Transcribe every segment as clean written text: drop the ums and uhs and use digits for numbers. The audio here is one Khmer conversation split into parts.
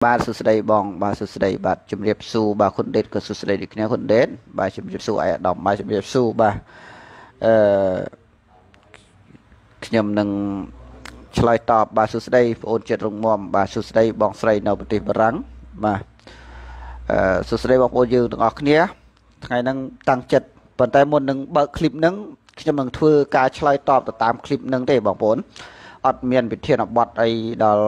បាទសួស្តីបងបាទសួស្តីបាទជំរាបសួរបាទគុណដេតក៏សួស្តីដូចគ្នាគុណដេតបាទជំរាបសួរអាយអាដាមបាទជំរាបសួរបាទខ្ញុំនឹងឆ្លើយតបបាទសួស្តីបងអូនចិត្តរងមាំបាទសួស្តីបងស្រីនៅប្រទេសបារាំងបាទសួស្តីបងប្អូនយើងទាំងអស់គ្នាថ្ងៃហ្នឹងតាំងចិត្តប៉ុន្តែមុននឹងបើកคลิปហ្នឹងខ្ញុំនឹងធ្វើការឆ្លើយតបទៅតាមคลิปហ្នឹងទេបងប្អូនអត់មានវិធានបទអីដល់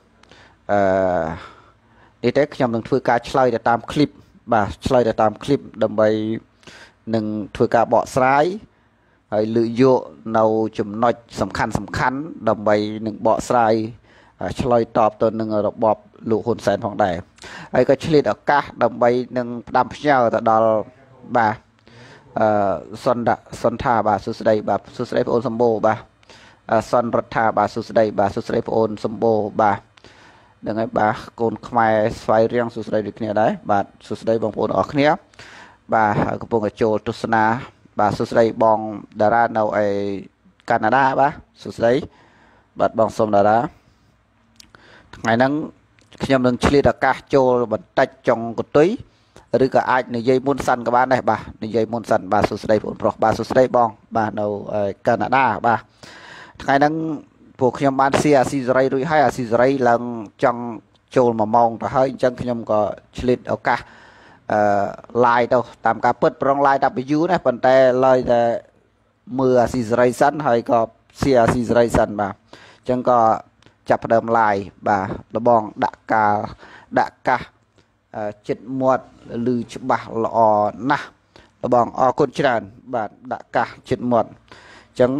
នេះទេខ្ញុំនឹងធ្វើការឆ្លើយទៅតាមคลิปបាទឆ្លើយទៅតាមคลิปដើម្បីនឹងធ្វើការបកស្រាយហើយលើកយកនៅចំណុចសំខាន់ដើម្បីនឹងបកស្រាយឆ្លើយតបទៅនឹងរបបលោកហ៊ុនសែនផងដែរហើយក៏ឆ្លៀតឱកាសដើម្បីនឹងផ្ដាំផ្ញើទៅដល់បាទសន្តាបាទសួស្តីបាទសួស្តីបងអូនសម្បូរបាទសនរដ្ឋាបាទសួស្តីបាទសួស្តីបងអូនសម្បូរបាទហ្នឹងហើយបាទកូនខ្មែរស្វ័យរៀងសួស្តីដូចគ្នាដែរបាទសួស្តីបងប្អូនអរគ្នាបាទកំពុងតែចូលទស្សនាបាទសួស្តីបងតារានៅឯកាណាដាបាទសួស្តីបាទបងសុំតារាថ្ងៃហ្នឹងខ្ញុំនឹងឆ្លៀតឱកាសចូលបន្តិចចុងកន្ទុយឬក៏អាចនិយាយមុនសិនក៏បានដែរបាទនិយាយមុនសិនបាទសួស្តីបងប្រុសបាទសួស្តីបងបាទនៅកាណាដាបាទថ្ងៃហ្នឹងពួកខ្ញុំបានស៊ីអាស៊ីសេរីរួចហើយអាស៊ីសេរីឡើងចង់ចូល1ម៉ោងទៅហើយអញ្ចឹងខ្ញុំក៏ឆ្លៀតឱកាសlive ទៅតាមការពិតប្រង live W ណាប៉ុន្តែឡើយតែមើលអាស៊ីសេរីសិនហើយក៏ស៊ីអាស៊ីសេរីសិនបាទអញ្ចឹងក៏ចាប់ផ្ដើម live បាទលបងដាក់កាសចិត្តមាត់ឮច្បាស់ល្អណាស់លបងអរគុណច្រើនបាទដាក់កាសចិត្តមាត់អញ្ចឹង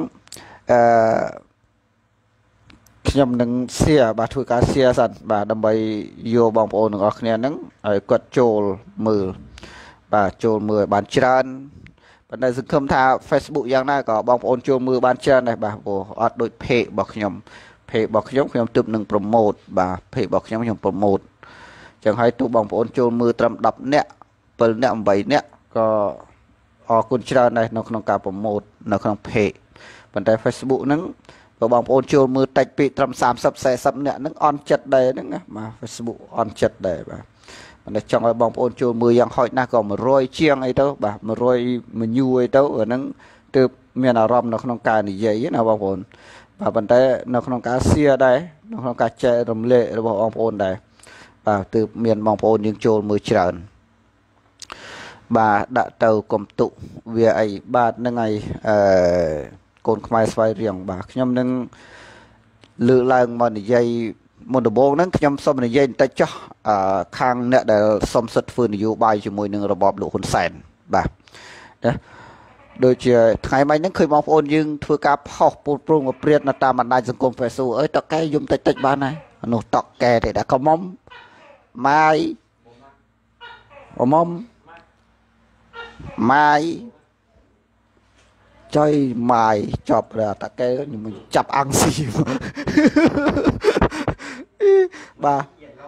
ខ្ញុំនឹងបាទធ្វើការសិនបាទដើម្បីយកបងប្អូនទាំងអស់គ្នាហ្នឹងឲ្យគាត់ចូលមើលបាទចូលមើលបានច្រើនប៉ុន្តែសង្ឃឹមថា Facebook យ៉ាងណាក៏បងប្អូនចូលមើលបានច្រើនដែរបាទព្រោះអត់ដូច page របស់ខ្ញុំ ខ្ញុំទើបនឹង promote បាទ page របស់ខ្ញុំ promote អញ្ចឹងហើយទោះបងប្អូនចូលមើលត្រឹម10នាក់7នាក់8នាក់ក៏អរគុណច្រើនដែរនៅក្នុងការ promote នៅក្នុង page ប៉ុន្តែ Facebook ហ្នឹងបើបងប្អូនចូលមើលតិចពេកត្រឹម30 40នាក់ហ្នឹងអន់ចិត្តដែរហ្នឹងណាបាទ Facebook អន់ចិត្តដែរបាទប៉ុន្តែចង់ឲ្យបងប្អូនចូលមើលយ៉ាងហោចណាស់ក៏100ជាងអីទៅបាទ100 menu អីទៅអាហ្នឹងទើបមានអារម្មណ៍នៅក្នុងការនិយាយណាបងប្អូនបាទប៉ុន្តែនៅក្នុងការ share ដែរនៅក្នុងការចែករំលែករបស់បងប្អូនដែរបាទទើបមានបងប្អូនយើងចូលមើលច្រើនបាទដាក់ទៅកុំទុកវាអីបាទហ្នឹងហើយកូនខ្មែរស្វ័យរៀងបាទខ្ញុំនឹងលើកឡើងមកនិយាយមុនដំបូងហ្នឹងខ្ញុំសូមនិយាយបន្តិចចុះខាងអ្នកដែលសុំសិទ្ធិធ្វើនយោបាយជាមួយនឹងរបបលោកហ៊ុនសែនបាទណាដូចជាថ្ងៃមិញហ្នឹងឃើញបងប្អូនយើងធ្វើការផុសពូតព្រងព្រាតនៅតាមបណ្ដាញសង្គម Facebook អើយតកែយំតិចបានហើយនោះតកែទេដែរកុំម៉ាយម៉ាយចុយម៉ាយចប់តកែខ្ញុំចាប់អង្គស៊ីបាទ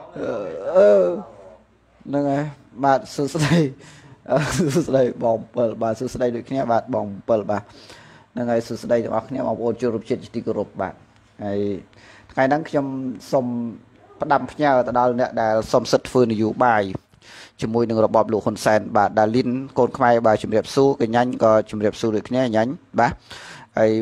ហ្នឹងហើយបាទសួស្តីបង7បាទសួស្តីដូចគ្នាបាទបង7បាទហ្នឹងហើយសួស្តីទាំងអស់គ្នាបងប្អូនចូលរួមជាតិទីគោរពបាទហើយថ្ងៃហ្នឹងខ្ញុំសូមផ្ដាំផ្ញើទៅដល់អ្នកដែលសុំសិទ្ធិធ្វើនយោបាយជាមួយនឹងរបបលោកហ៊ុនសែនបាទដាលីនកូនខ្មែរបាទជំរាបសួរកញ្ញាញ់ក៏ជំរាបសួរដូចគ្នាញ៉ាញ់បាទហើយ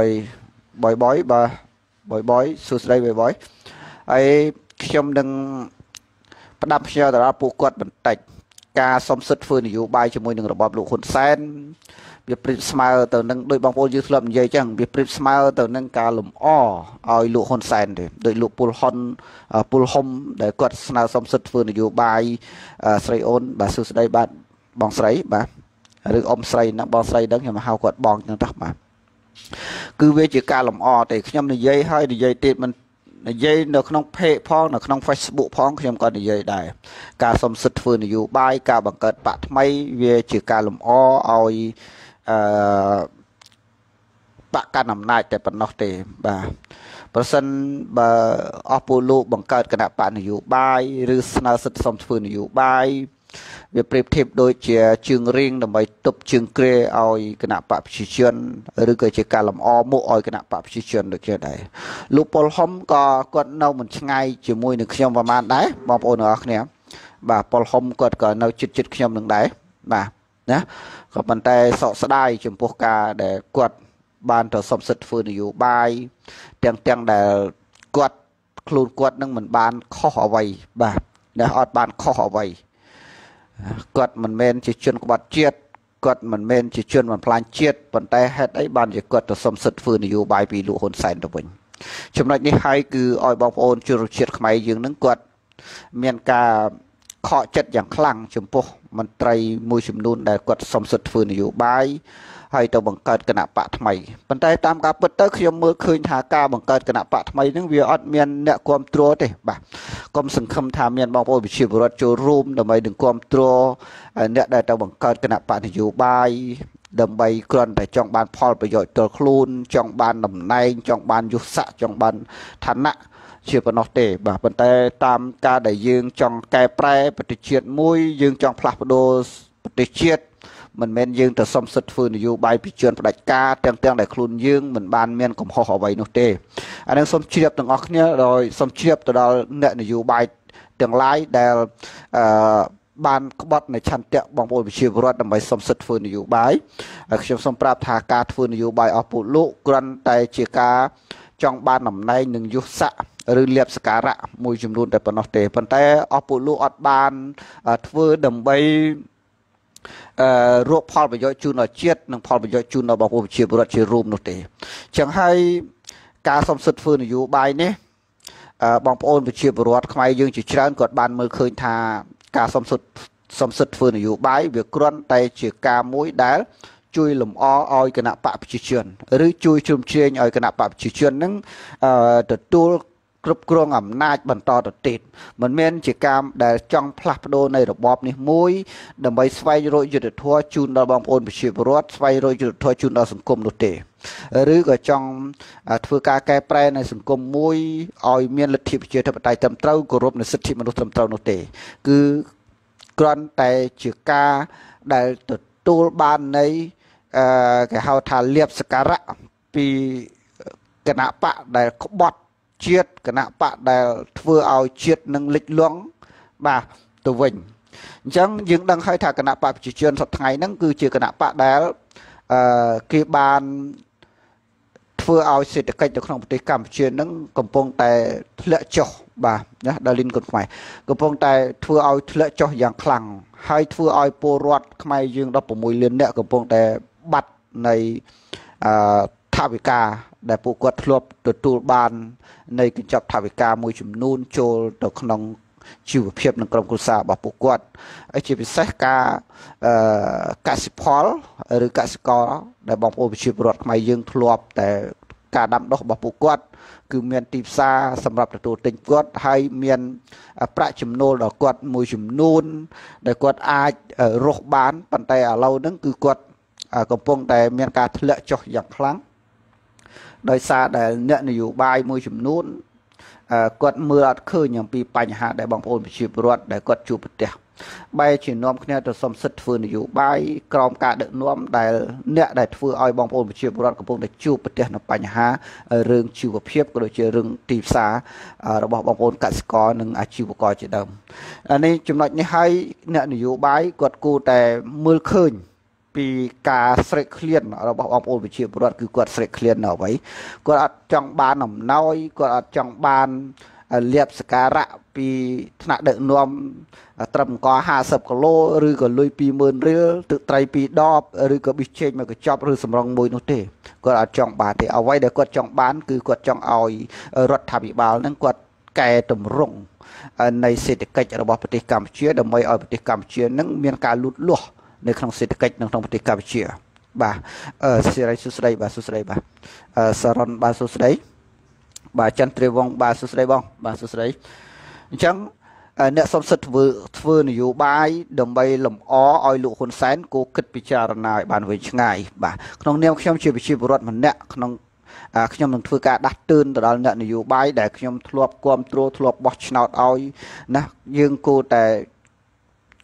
បយសួស្តីបយហើយខ្ញុំនឹងផ្ដាំផ្ញើទៅដល់ពួកគាត់បន្តិចការសុំសិទ្ធិធ្វើនយោបាយជាមួយនឹងរបបលោកហ៊ុនសែនវាប្រៀបស្មើទៅនឹងដោយបងប្អូនយើងធ្លាប់និយាយចឹងវាប្រៀបស្មើទៅនឹងការលំអឲ្យលោកហ៊ុនសែនទេដោយលោកពុលហ៊ុំដែលគាត់ស្នើសុំសិទ្ធិធ្វើនយោបាយស្រីអូនបាទសួស្តីបាទបងស្រីបាទឬអ៊ំស្រីហ្នឹងបងស្រីហ្នឹងខ្ញុំហៅគាត់បងចឹងតោះបាទគឺវាជាការលំអទេខ្ញុំនិយាយហើយនិយាយទៀតមិននិយាយនៅក្នុង page ផងនៅក្នុង Facebook ផងខ្ញុំក៏និយាយដែរការសុំសិទ្ធិធ្វើនយោបាយការបង្កើតបកថ្មីវាជាការលំអឲ្យបកកណ្ដាលអំណាចតែប៉ុណ្ណោះទេបាទប្រសិនបើអស់ពលលោកបង្កើតគណៈបកនយោបាយឬស្នើសិទ្ធិសុំធ្វើនយោបាយវាប្រៀបធៀបដូចជាជើងរៀងដើម្បីទប់ជើងក្រែឲ្យគណៈបកប្រជាជនឬក៏ជាការលម្អមុខឲ្យគណៈបកប្រជាជនដូចគ្នាដែរលោកប៉ុលហ៊ុំក៏គាត់នៅមិនឆ្ងាយជាមួយនឹងខ្ញុំប្រហែលដែរបងប្អូនទាំងអស់គ្នាបាទប៉ុលហ៊ុំគាត់ក៏នៅជិតខ្ញុំនឹងដែរបាទណាក៏ប៉ុន្តែសោកស្ដាយចំពោះការដែលគាត់បានទៅសុំសិទ្ធិធ្វើនយោបាយទាំងដែលគាត់ខ្លួនគាត់នឹងមិនបានខុសអ្វីបាទដែលអត់បានខុសអ្វីគាត់មិនមែនជាជនក្បត់ជាតិគាត់មិនមែនជាជនបំផ្លាញជាតិប៉ុន្តែហេតុអីបានជាគាត់ទៅសុំសិទ្ធិធ្វើនយោបាយពីលោកហ៊ុនសែនទៅវិញចំណុចនេះហើយគឺឲ្យបងប្អូនជនជាតិខ្មែរយើងនឹងគាត់មានការខកចិត្តយ៉ាងខ្លាំងចំពោះមន្ត្រីមួយចំនួនដែលគាត់សុំសិទ្ធិធ្វើនយោបាយហើយទៅបង្កើតគណៈបកថ្មីប៉ុន្តែតាមការពិតទៅខ្ញុំមើលឃើញថាការបង្កើតគណៈបកថ្មីហ្នឹងវាអត់មានអ្នកគ្រប់គ្រងទេបាទកុំសង្ឃឹមថាមានបងប្អូនប្រជាពលរដ្ឋចូលរួមដើម្បីនឹងគ្រប់គ្រងអ្នកដែលទៅបង្កើតគណៈបកនយោបាយដើម្បីគ្រាន់តែចង់បានផលប្រយោជន៍ទល់ខ្លួនចង់បានតំណែងចង់បានយុស័ក្តិចង់បានឋានៈជាប៉ុណ្ណោះទេបាទប៉ុន្តែតាមការដែលយើងចង់កែប្រែប្រទេសជាតិមួយយើងចង់ផ្លាស់ប្ដូរប្រទេសជាតិមិនមែនយើងទៅសុំសិទ្ធិធ្វើនយោបាយពីជនផ្ដាច់ការទាំងដែលខ្លួនយើងមិនបានមានកំហុសអ្វីនោះទេអានឹងសូមជ្រាបទាំងអស់គ្នាដោយសូមជ្រាបទៅដល់អ្នកនយោបាយទាំងឡាយដែលបានក្បត់នៅឆន្ទៈបងប្អូនប្រជាពលរដ្ឋដើម្បីសុំសិទ្ធិធ្វើនយោបាយខ្ញុំសូមប្រាប់ថាការធ្វើនយោបាយអស់ពលលោកគ្រាន់តែជាការចង់បានតំណែងនឹងយុស័ក្តិឬលៀបសការៈមួយចំនួនតែប៉ុណ្ណោះទេប៉ុន្តែអស់ពលលោកអត់បានធ្វើដើម្បីរកផលប្រយោជន៍ជូនដល់ជាតិនិងផលប្រយោជន៍ជូនដល់បងប្អូនប្រជាពលរដ្ឋជារួមនោះទេអញ្ចឹងហើយការសុំសិទ្ធិធ្វើនយោបាយនេះបងប្អូនប្រជាពលរដ្ឋខ្មែរយើងជាច្រើនគាត់បានមើលឃើញថាការសុំសិទ្ធិធ្វើនយោបាយវាគ្រាន់តែជាការមួយដែលជួយលម្អឲ្យគណៈបកប្រជាជនឬជួយជ្រោមជ្រែងឲ្យគណៈបកប្រជាជននឹងទទួលគ្រប់គ្រងអំណាចបន្តទៅទៀតមិនមែនជាការដែលចង់ផ្លាស់ប្ដូរនៃរបបនេះមួយដើម្បីស្វែងរកយុត្តិធម៌ជូនដល់បងប្អូនប្រជាពលរដ្ឋស្វែងរកយុត្តិធម៌ជូនដល់សង្គមនោះទេឬក៏ចង់ធ្វើការកែប្រែในសង្គមមួយឲ្យមានលទ្ធិប្រជាធិបតេយ្យត្រឹមត្រូវគោរពនៅសិទ្ធិមនុស្សត្រឹមត្រូវនោះទេគឺគ្រាន់តែជាការដែលទទួលបាននៃគេហៅថាលៀបសការៈពីគណៈបកដែលក្បត់ជាតិគណៈបកដែលធ្វើឲ្យជាតិនឹងលិចលង់បាទទៅវិញអញ្ចឹងយើងដឹងហើយថាគណៈបកប្រជាជនសប្តាហ៍ថ្ងៃហ្នឹងគឺជាគណៈបកដែលគេបានធ្វើឲ្យសេដ្ឋកិច្ចនៅក្នុងប្រទេសកម្ពុជានឹងកំពុងតែធ្លាក់ចុះបាទណាដល់លីនគុណខ្មែរកំពុងតែធ្វើឲ្យធ្លាក់ចុះយ៉ាងខ្លាំងហើយធ្វើឲ្យពលរដ្ឋខ្មែរយើង16លាននាក់កំពុងតែបាត់នៃថវិកាដែលពួកគាត់ធ្លាប់ទទួលបាននៃកញ្ចប់ថវិកាមួយចំនួនចូលទៅក្នុងជីវភាពនិងក្រុមគ្រួសាររបស់ពួកគាត់ហើយជាពិសេសការកសិផលឬកសិករដែលបងប្អូនប្រជាពលរដ្ឋខ្មែរយើងធ្លាប់តែការដាំដុះរបស់ពួកគាត់គឺមានទីផ្សារសម្រាប់ទទួលទិញគាត់ហើយមានប្រាក់ចំណូលដល់គាត់មួយចំនួនដែលគាត់អាចរកបានប៉ុន្តែឥឡូវហ្នឹងគឺគាត់កំពុងតែមានការធ្លាក់ចុះយ៉ាងខ្លាំងដោយសារដែលអ្នកនយោបាយមួយចំនួនគាត់មើលអត់ឃើញអំពីបញ្ហាដែលបងប្អូនប្រជាពលរដ្ឋដែលគាត់ជួបប្រទះបែរជានាំគ្នាទៅសុំសិទ្ធិធ្វើនយោបាយក្រោមការដឹកនាំដែលអ្នកដែលធ្វើឲ្យបងប្អូនប្រជាពលរដ្ឋកំពុងតែជួបប្រទះនៅបញ្ហារឿងជីវភាពក៏ដូចជារឿងទីផ្សាររបស់បងប្អូនកសិករនិងអាជីវករជាដើមនេះចំណុចនេះហើយអ្នកនយោបាយគាត់គួរតែមើលឃើញពីការស្រេកឃ្លានរបស់បងប្អូនប្រជាពលរដ្ឋគឺគាត់ស្រេកឃ្លាននៅអ្វីគាត់អត់ចង់បានអំណោយគាត់អត់ចង់បានលៀបសការៈពីថ្នាក់ដឹកនាំត្រឹមក50គីឡូឬក៏លុយ20000រៀលទឹកត្រី2ដបឬក៏ប៊ីចេងមួយកញ្ចប់ឬសម្រងមួយនោះទេគាត់អត់ចង់បានទេអ្វីដែលគាត់ចង់បានគឺគាត់ចង់ឲ្យរដ្ឋាភិបាលហ្នឹងគាត់កែតម្រង់នៃសេដ្ឋកិច្ចរបស់ប្រទេសកម្ពុជាដើម្បីឲ្យប្រទេសកម្ពុជានឹងមានការលូតលាស់នៅក្នុងសេដ្ឋកិច្ចនៅក្នុងប្រទេសកម្ពុជាបាទសិរីសុស្ដីបាទសុស្ដីបាទសរនបាទសុស្ដីបាទចន្ទ្រាវងបាទសុស្ដីបងបាទសុស្ដីអញ្ចឹងអ្នកសុំសិទ្ធិធ្វើនយោបាយដើម្បីលម្អឲ្យលោកហ៊ុនសែនគោគិតពិចារណាឲ្យបានវែងឆ្ងាយបាទក្នុងនាមខ្ញុំជាប្រជាពលរដ្ឋម្នាក់ក្នុងខ្ញុំនឹងធ្វើការដាស់តឿនទៅដល់អ្នកនយោបាយដែលខ្ញុំធ្លាប់គ្រប់គ្រងធ្លាប់បោះឆ្នោតឲ្យណាយើងគួរតែ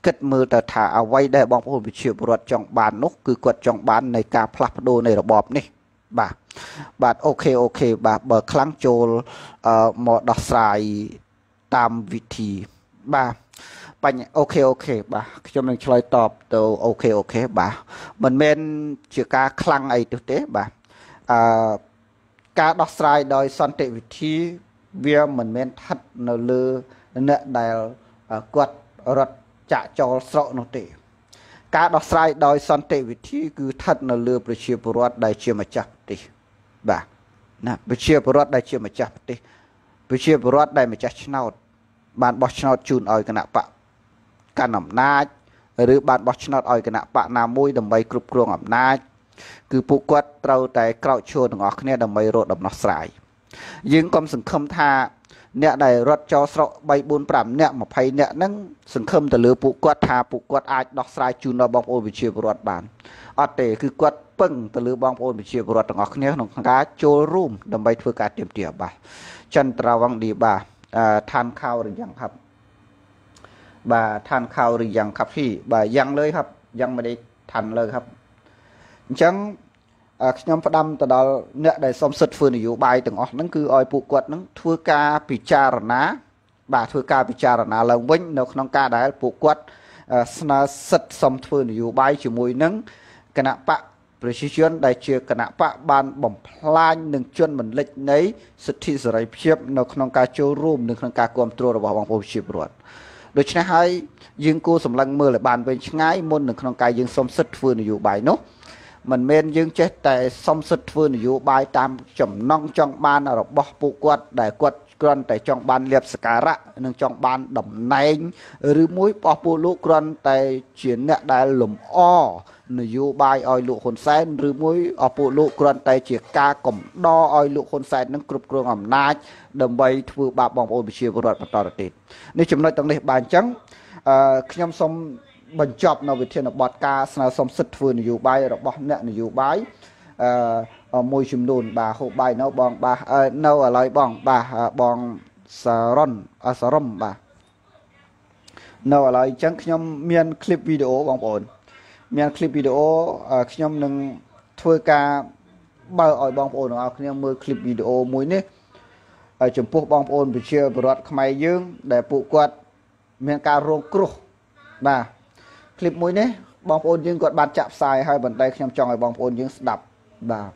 គិតមើលទៅថាអ្វីដែលបងប្អូនប្រជាពលរដ្ឋចង់បាននោះគឺគាត់ចង់បាននៃការផ្លាស់ប្ដូរនៃរបបនេះបាទអូខេបាទបើខ្លាំងចូលមកដោះស្រាយតាមវិធីបាទបញ្ហាអូខេបាទខ្ញុំនឹងឆ្លើយតបទៅអូខេបាទមិនមែនជាការខ្លាំងអីទេបាទការដោះស្រាយដោយសន្តិវិធីវាមិនមែនស្ថិតនៅលើអ្នកដែលគាត់រត់ចាក់ចោលស្រកនោះទេការដោះស្រាយដោយសន្តិវិធីគឺស្ថិតនៅលើប្រជាពលរដ្ឋដែលជាម្ចាស់ប្រទេសបាទណាប្រជាពលរដ្ឋដែលជាម្ចាស់ប្រទេសប្រជាពលរដ្ឋដែលម្ចាស់ឆ្នោតបានបោះឆ្នោតជូនឲ្យគណៈបកកាន់អំណាចឬបានបោះឆ្នោតឲ្យគណៈបកណាមួយដើម្បីគ្រប់គ្រងអំណាចគឺពួកគាត់ត្រូវតែក្រោកឈរទាំងអស់គ្នាដើម្បីរកដំណោះស្រាយយើងកុំសង្ឃឹមថាអ្នកដែលរត់ចោលស្រុក3 4 5អ្នក20អ្នកហ្នឹងសង្ឃឹមទៅលើពួកគាត់ថាពួកគាត់អាចដោះស្រាយជូនដល់បងប្អូនប្រជាពលរដ្ឋបានអត់ទេគឺគាត់ពឹងទៅលើបងប្អូនប្រជាពលរដ្ឋទាំងអស់គ្នាក្នុងការចូលរួមដើម្បីធ្វើការទាមទារបាទចន្ទរាវងឌីបាទឋានខោរយ៉ាងครับបាទឋានខោរយ៉ាងครับพี่បាទយ៉ាងលើครับយ៉ាងមិនได้ឋានលើครับអញ្ចឹងខ្ញុំផ្ដាំទៅដល់អ្នកដែលសុំសិទ្ធិធ្វើនយោបាយទាំងអស់ហ្នឹងគឺឲ្យពួកគាត់ហ្នឹងធ្វើការពិចារណាបាទធ្វើការពិចារណាឡើងវិញនៅក្នុងការដែលពួកគាត់ស្នើសិទ្ធិសុំធ្វើនយោបាយជាមួយនឹងគណៈបកប្រជាជនដែលជាគណៈបកបានបំផ្លាញនឹងជនមិនលិចនៃសិទ្ធិសេរីភាពនៅក្នុងការចូលរួមនិងក្នុងការគ្រប់គ្រងរបស់បងប្អូនប្រជាពលរដ្ឋដូច្នេះហើយយើងគួរសម្លឹងមើលឲ្យបានវែងឆ្ងាយមុននឹងក្នុងការយើងសុំសិទ្ធិធ្វើនយោបាយនោះមិនមែនយើងចេះតែសុំសិទ្ធិធ្វើនយោបាយតាមចំណង់ចង់បានរបស់ពួកគាត់ដែលគាត់គ្រាន់តែចង់បានលៀបសការៈនិងចង់បានតំណែងឬមួយបោះពួកលោកគ្រាន់តែជាអ្នកដែលលំអនយោបាយឲ្យលោកហ៊ុនសែនឬមួយអស់ពួកលោកគ្រាន់តែជាការកំដរឲ្យលោកហ៊ុនសែននឹងគ្រប់គ្រងអំណាចដើម្បីធ្វើបាបបងប្អូនប្រជាពលរដ្ឋបន្តទៅទៀតនេះចំណុចទាំងនេះបានអញ្ចឹងខ្ញុំសូមបញ្ចប់នៅវិធានបទការស្នើសុំសិទ្ធិធ្វើនយោបាយរបស់អ្នកនយោបាយមួយចំនួនបាទហូបបាយនៅបងបាទនៅឥឡូវបងបាទបងសារ៉ុនសារ៉ុមបាទនៅឥឡូវអញ្ចឹងខ្ញុំមានคลิปវីដេអូបងប្អូនមានคลิปវីដេអូខ្ញុំនឹងធ្វើការបើឲ្យបងប្អូនទាំងអស់គ្នាមើលคลิปវីដេអូមួយនេះចំពោះបងប្អូនប្រជាពលរដ្ឋខ្មែរយើងដែលពួកគាត់មានការរងគ្រោះបាទคลิปមួយនេះបងប្អូនយើងគាត់បានចាក់ផ្សាយហើយបន្តែខ្ញុំចង់ឲ្យបងប្អូនយើងស្ដាប់បាទ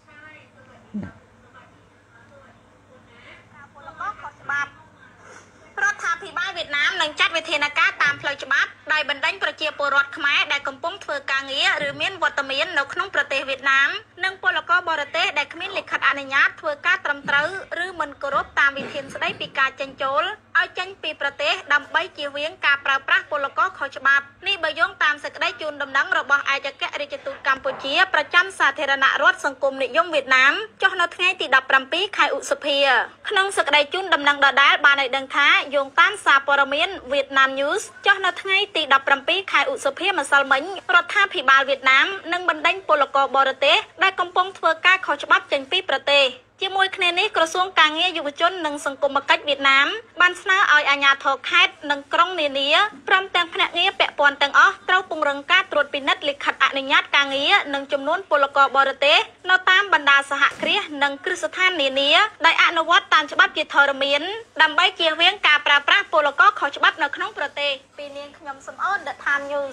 រដ្ឋាភិបាលវៀតណាមនឹងចាត់វិធានការតាមផ្លូវច្បាប់ដោយបណ្ដេញប្រជាពលរដ្ឋខ្មែរដែលកំពុងធ្វើការងារឬមានវត្តមាននៅក្នុងប្រទេសវៀតណាមនិងពលករបរទេសដែលគ្មានលិខិតអនុញ្ញាតធ្វើការត្រឹមត្រូវឬមិនគោរពតាមវិធានស្តីពីការចេញចូលឲ្យចេញពីប្រទេសដើម្បីជៀសវាងការប្រើប្រាស់ពលករខុសច្បាប់នេះបើយោងតាមសេចក្តីជូនដំណឹងរបស់ឯកអគ្គរដ្ឋទូតកម្ពុជាប្រចាំសាធារណរដ្ឋសង្គមនិយមវៀតណាមចុះនៅថ្ងៃទី17ខែឧសភាក្នុងសេចក្តីជូនដំណឹងដដែលបានឲ្យដឹងថាយោងតាមសារព័ត៌មាន Vietnam News ចុះនៅថ្ងៃទី17ខែឧសភាម្សិលមិញរដ្ឋាភិបាលវៀតណាមនឹងបណ្ដេញពលករបរទេសដែលកំពុងធ្វើការខុសច្បាប់ចេញពីប្រទេសជាមួយគ្នានេះក្រសួងការងារយុវជននិងសង្គមគិច្ចវៀតណាមបានស្នើឲ្យអាជ្ញាធរខេត្តនិងក្រុងនានាព្រមទាំងភ្នាក់ងារពាក់ព័ន្ធទាំងអស់ត្រូវពង្រឹងការត្រួតពិនិត្យលិខិតអនុញ្ញាតការងារនិងចំនួនពលករបរទេសនៅតាមបណ្ដាសហគ្រាសនិងគ្រឹះស្ថាននានាដែលអនុវត្តតាមច្បាប់ជាធរមានដើម្បីជៀសវាងការប្រើប្រាស់ពលករខុសច្បាប់នៅក្នុងប្រទេសពីនាងខ្ញុំសំអូន The Time News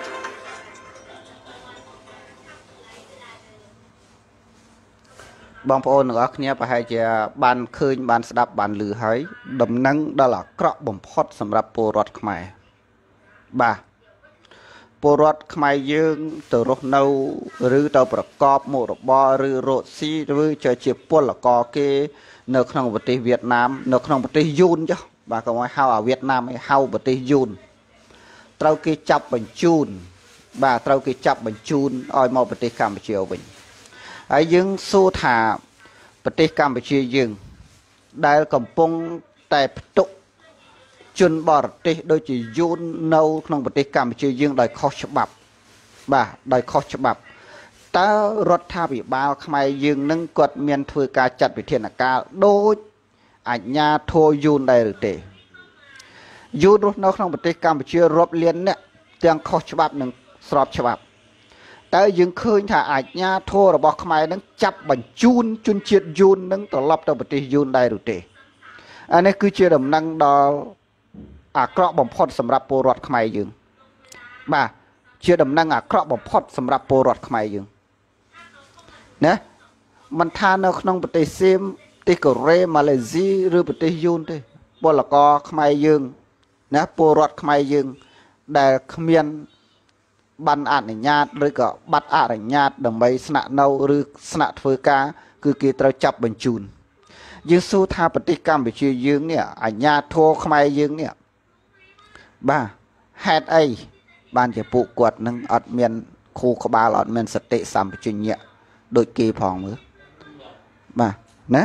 បងប្អូនទាំងអស់គ្នាប្រហែលជាបានឃើញបានស្ដាប់បានឮហើយដំណឹងដល់អាក្រក់បំផុតសម្រាប់ពលរដ្ឋខ្មែរបាទពលរដ្ឋខ្មែរយើងទៅរស់នៅឬទៅប្រកបមុខរបរឬរកស៊ីឬជាពលករគេនៅក្នុងប្រទេសវៀតណាមនៅក្នុងប្រទេសយួនចុះបាទកុំឲ្យហៅអាវៀតណាមឲ្យហៅប្រទេសយួនត្រូវគេចាប់បញ្ជូនបាទត្រូវគេចាប់បញ្ជូនឲ្យមកប្រទេសកម្ពុជាវិញហើយយើងសួរថាប្រទេសកម្ពុជាយើងដែលកំពុងតែផ្ទុកជនបរទេសដូចជាយួននៅក្នុងប្រទេសកម្ពុជាយើងដោយខុសច្បាប់បាទដោយខុសច្បាប់តើរដ្ឋាភិបាលខ្មែរយើងនឹងគាត់មានធ្វើការចាត់វិធានការដូចអាជ្ញាធរយួនដែរឬទេយូរនោះនៅក្នុងប្រទេសកម្ពុជារាប់លានអ្នកទាំងខុសច្បាប់និងស្របច្បាប់តើយើងឃើញថាអាជ្ញាធររបស់ខ្មែរនឹងចាប់បញ្ជូនជនជាតិយួននឹងត្រឡប់ទៅប្រទេសយួនដែរឬទេអានេះគឺជាដំណឹងដល់អាក្រក់បំផុតសម្រាប់ពលរដ្ឋខ្មែរយើងបាទជាដំណឹងអាក្រក់បំផុតសម្រាប់ពលរដ្ឋខ្មែរយើងណាមិនថានៅក្នុងប្រទេសសៀមប្រទេសកូរ៉េម៉ាឡេស៊ីឬប្រទេសយួនទេពលករខ្មែរយើងណាពលរដ្ឋខ្មែរយើងដែលគ្មានបានអនុញ្ញាតឬក៏បាត់អនុញ្ញាតដើម្បីស្នាក់នៅឬស្នាក់ធ្វើការគឺគេត្រូវចាប់បញ្ជូនយើងសួរថាប្រទេសកម្ពុជាយើងនេះអាជ្ញាធរខ្មែរយើងនេះបាទហេតុអីបានជាពួកគាត់នឹងអត់មានខួរក្បាលអត់មានសតិសម្បជញ្ញៈដូចគេផងមើលបាទណា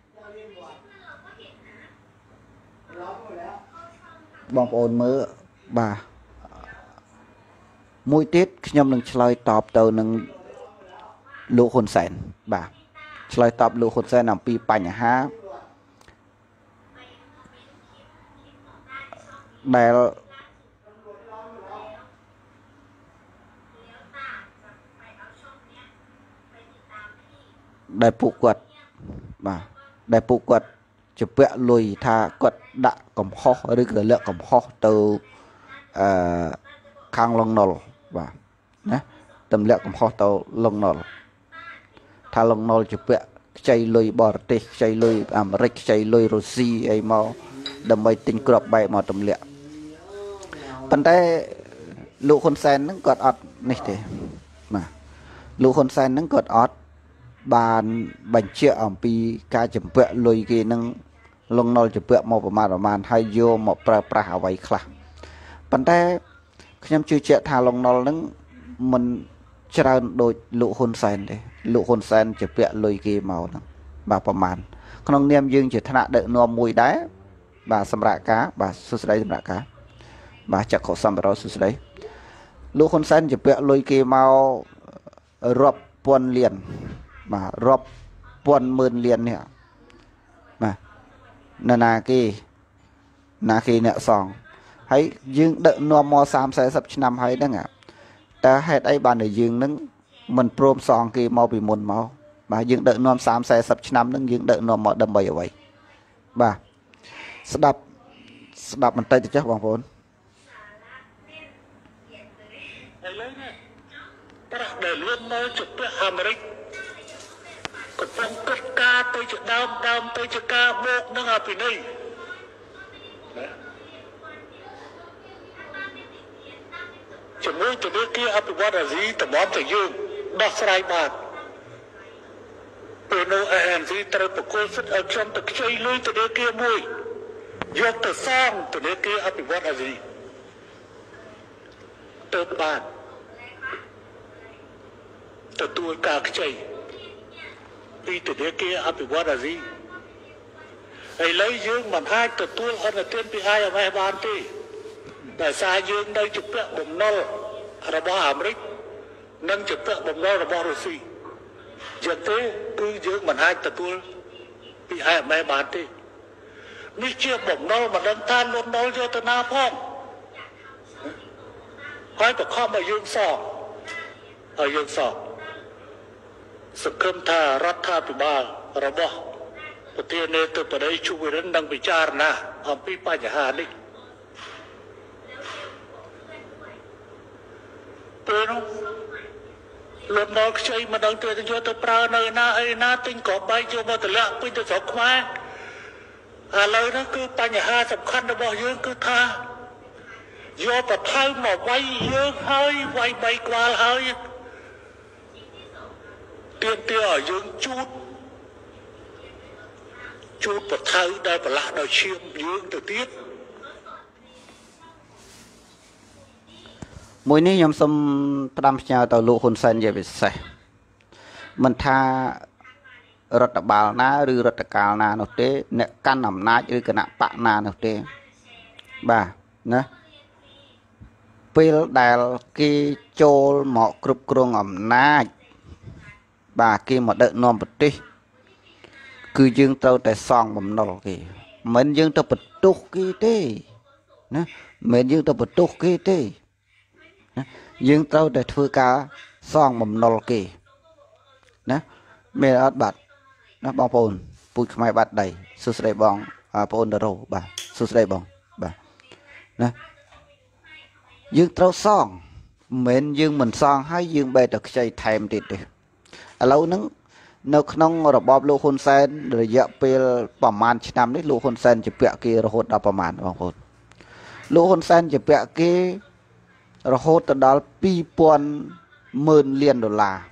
បងប្អូនមើលបាទមួយទៀតខ្ញុំនឹងឆ្លើយតបទៅនឹងលោកហ៊ុនសែនបាទឆ្លើយតបលោកហ៊ុនសែនអំពីបញ្ហាដែលពួកគាត់បាទដែលពួកគាត់ជពាក់លុយថាគាត់ដាក់កំហុសឬក៏លាក់កំហុសទៅខាងឡុងណុលបាទណាទម្លាក់កំហុសទៅឡុងណុលថាឡុងណុលជពាក់ខ្ចីលុយបរទេសខ្ចីលុយអាមេរិកខ្ចីលុយរុស្ស៊ីអីមកដើម្បីទិញគ្រាប់បែកមកទម្លាក់ប៉ុន្តែលោកហ៊ុនសែនហ្នឹងគាត់អត់នេះទេបាទលោកហ៊ុនសែនហ្នឹងគាត់អត់បានបញ្ជាក់អំពីការចម្ពាក់លុយគេនឹងលងណុលចម្ពាក់មកប្រមាណហើយយកមកប្រើប្រាស់អ្វីខ្លះប៉ុន្តែខ្ញុំជឿជាក់ថាលងណុលនឹងមិនច្រើនដូចលោកហ៊ុនសែនទេលោកហ៊ុនសែនចម្ពាក់លុយគេមកហ្នឹងបាទប្រមាណក្នុងនាមយើងជាថ្នាក់ដឹកនាំមួយដែរបាទសម្រាប់ការបាទសួស្តីសម្រាប់ការបាទចក្ខុសម្បរោសួស្តីលោកហ៊ុនសែនចម្ពាក់លុយគេមករាប់ពាន់លានបាទរាប់ពាន់ម៉ឺនលាននេះបាទណាគេអ្នកសងហើយយើងដឹកនាំមក30-40ឆ្នាំហើយហ្នឹងតើហេតុអីបានតែយើងនឹងមិនព្រមសងគេមកពីមុនមកបាទយើងដឹកនាំ30-40ឆ្នាំហ្នឹងយើងដឹកនាំមកដើម្បីអ្វីបាទស្ដាប់បន្តិចទៅចុះបងប្អូនឥឡូវនេះប្រាក់ដែលលួនមកជពាក់អាមេរិកកំពុងកាត់ការទៅជាដើមទៅជាការបោកនឹងអភិន័យជាមួយទៅលើគេអភិវឌ្ឍអាស៊ីតំបន់ទៅយើងដោះស្រាយបានពេលនោះ ANC ត្រូវប្រគល់សិទ្ធិឲ្យខ្ញុំទៅខ្ចីលុយទៅលើគេមួយយកទៅសងទៅលើគេអភិវឌ្ឍអាស៊ីទៅបានទទួលការខ្ចីពីទៅលើគេអភិវឌ្ឍអាស៊ីឥឡូវយើងមិនអាចទទួលអនុទានពី IMF បានទេដោយសារយើងនៅជាពាក់បំណុលរបស់អាមេរិកនិងជាពាក់បំណុលរបស់រុស្ស៊ីយ៉ាងទេគឺយើងមិនអាចទទួលពី IMF បានទេនេះជាបំណុលមិនដឹងថាលន់ណុលយកទៅណាផងហើយប្រខំឲ្យយើងសងសង្ឃឹមថារដ្ឋាភិបាលរបស់ប្រធានាធិបតីជូវិរិននឹងពិចារណាអំពីបញ្ហានេះពេលនោះលន់ណុលខ្ចីមិនដឹងទៅយកទៅប្រើនៅណាទិញក្របបែកយកមកតម្លាក់ពេញទៅស្រុកខ្មែរឥឡូវនេះគឺបញ្ហាសំខាន់របស់យើងគឺថាយកប្រថៅមកវាយយើងហើយវាយ3ក្បាលហើយទៀមទាឲ្យយើងជូតប្រថៅដែលប្រឡាស់ដោយឈាមយើងទៅទៀតមួយនេះខ្ញុំសូមផ្ដាំផ្ញើទៅលោកហ៊ុនសែនជាពិសេសមិនថារដ្ឋបាលណាឬរដ្ឋកាលណានោះទេអ្នកកាន់អំណាចឬគណៈបកណានោះទេបាទណាពេលដែលគេចូលមកគ្រប់គ្រងអំណាចបាទគេមកដឹកនាំប្រទេសគឺយើងត្រូវតែសងបំណុលគេមិនយើងទៅបន្ទោសគេទេណាមិនយើងទៅបន្ទោសគេទេណាយើងត្រូវតែធ្វើការសងបំណុលគេណាមានអត់បាទណាបងប្អូនពូជខ្មែរបាត់ដីសួស្ដីបងប្អូនតារ៉ូបាទសួស្ដីបងបាទណាយើងត្រូវសងមិនមែនយើងមិនសងហើយយើងបែរតែខ្ចីថែមទៀតទេឥឡូវហ្នឹងនៅក្នុងរបបលោកហ៊ុនសែនរយៈពេលប្រហែលឆ្នាំនេះលោកហ៊ុនសែនជាពាក់គេរហូតដល់ប្រហែលបងប្អូនលោកហ៊ុនសែនជាពាក់គេរហូតដល់20,000 លានដុល្លារ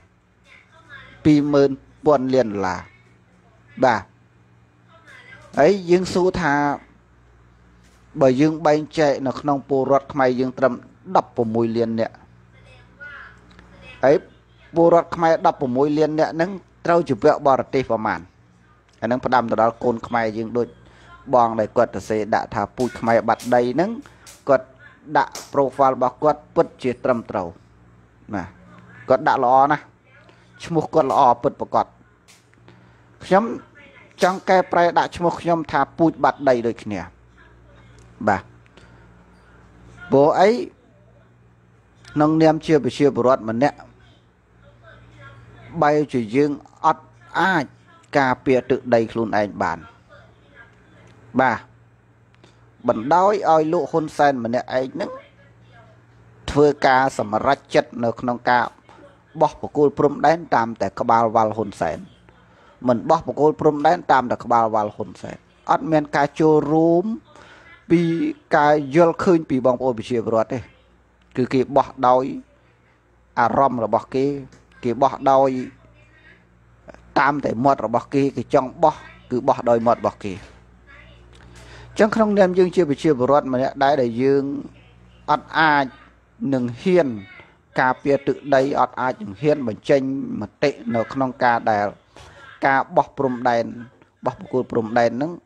20,000 លានដុល្លារបាទហើយយើងសួរថាបើយើងបែងចែកនៅក្នុងពលរដ្ឋខ្មែរយើងត្រឹម16 លាននាក់ហើយពលរដ្ឋខ្មែរ16 លាននាក់ហ្នឹងត្រូវជាពាក់បរទេសប្រមាណអាហ្នឹងផ្ដាំទៅដល់កូនខ្មែរយើងដូចបងដែលគាត់ទៅសេដាក់ថាពូជខ្មែរបាត់ដីហ្នឹងគាត់ដាក់ profile របស់គាត់ពិតជាត្រឹមត្រូវណាគាត់ដាក់ល្អណាស់ឈ្មោះគាត់ល្អពិតប្រាកដខ្ញុំចង់កែប្រែដាក់ឈ្មោះខ្ញុំថាពូជបាត់ដីដូចគ្នាបាទព្រោះអីក្នុងនាមជាប្រជាពលរដ្ឋម្នាក់បែរជាយើងអត់អាចការពារទឹកដីខ្លួនឯងបានបាទបណ្ដោយឲ្យលោកហ៊ុនសែនម្នាក់ឯងហ្នឹងធ្វើការសម្រេចចិត្តនៅក្នុងការបោះបកគោលព្រំដែនតាមតែក្បាលវ៉ាល់ហ៊ុនសែនមិនបោះបកគោលព្រំដែនតាមតែក្បាលវ៉ាល់ហ៊ុនសែនអត់មានការចូលរួមពីការយល់ឃើញពីបងប្អូនប្រជាពលរដ្ឋទេគឺគេបោះដោយអារម្មណ៍របស់គេគេបោះដោយតាមតែមាត់របស់គេគេចង់បោះគឺបោះដោយមាត់របស់គេចឹងក្នុងនាមយើងជាប្រជាពលរដ្ឋម្នាក់ដែរដែលយើងអត់អាចនឹងហ៊ានការពារទឹកដីអត់អាចនឹងហ៊ានបញ្ចេញមតិនៅក្នុងការដែលការបោះព្រំដែនបោះបកគោលព្រំដែនហ្នឹង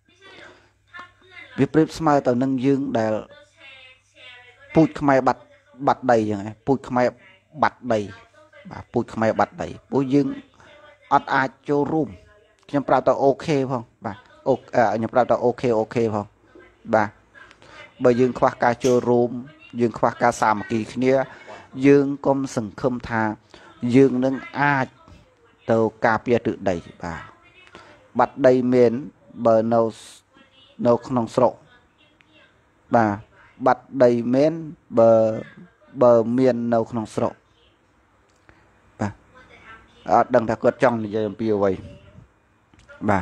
វាប្រៀបស្មើទៅនឹងយើងដែលពូជខ្មែរបាត់ដីចឹងឯងពូជខ្មែរបាត់ដីបាទពូជខ្មែរបាត់ដីពួកយើងអត់អាចចូលរួមខ្ញុំប្រាប់តើអូខេផងបាទខ្ញុំប្រាប់តើអូខេផងបាទបើយើងខ្វះការចូលរួមយើងខ្វះការសាមគ្គីគ្នាយើងកុំសង្ឃឹមថាយើងនឹងអាចទៅការពារទឹកដីបាទបាត់ដីមានបើនៅក្នុងស្រុកបាទបាត់ដីមានបើមាននៅក្នុងស្រុកបាទអត់ដឹងថាគាត់ចង់និយាយអំពីអ្វីបាទ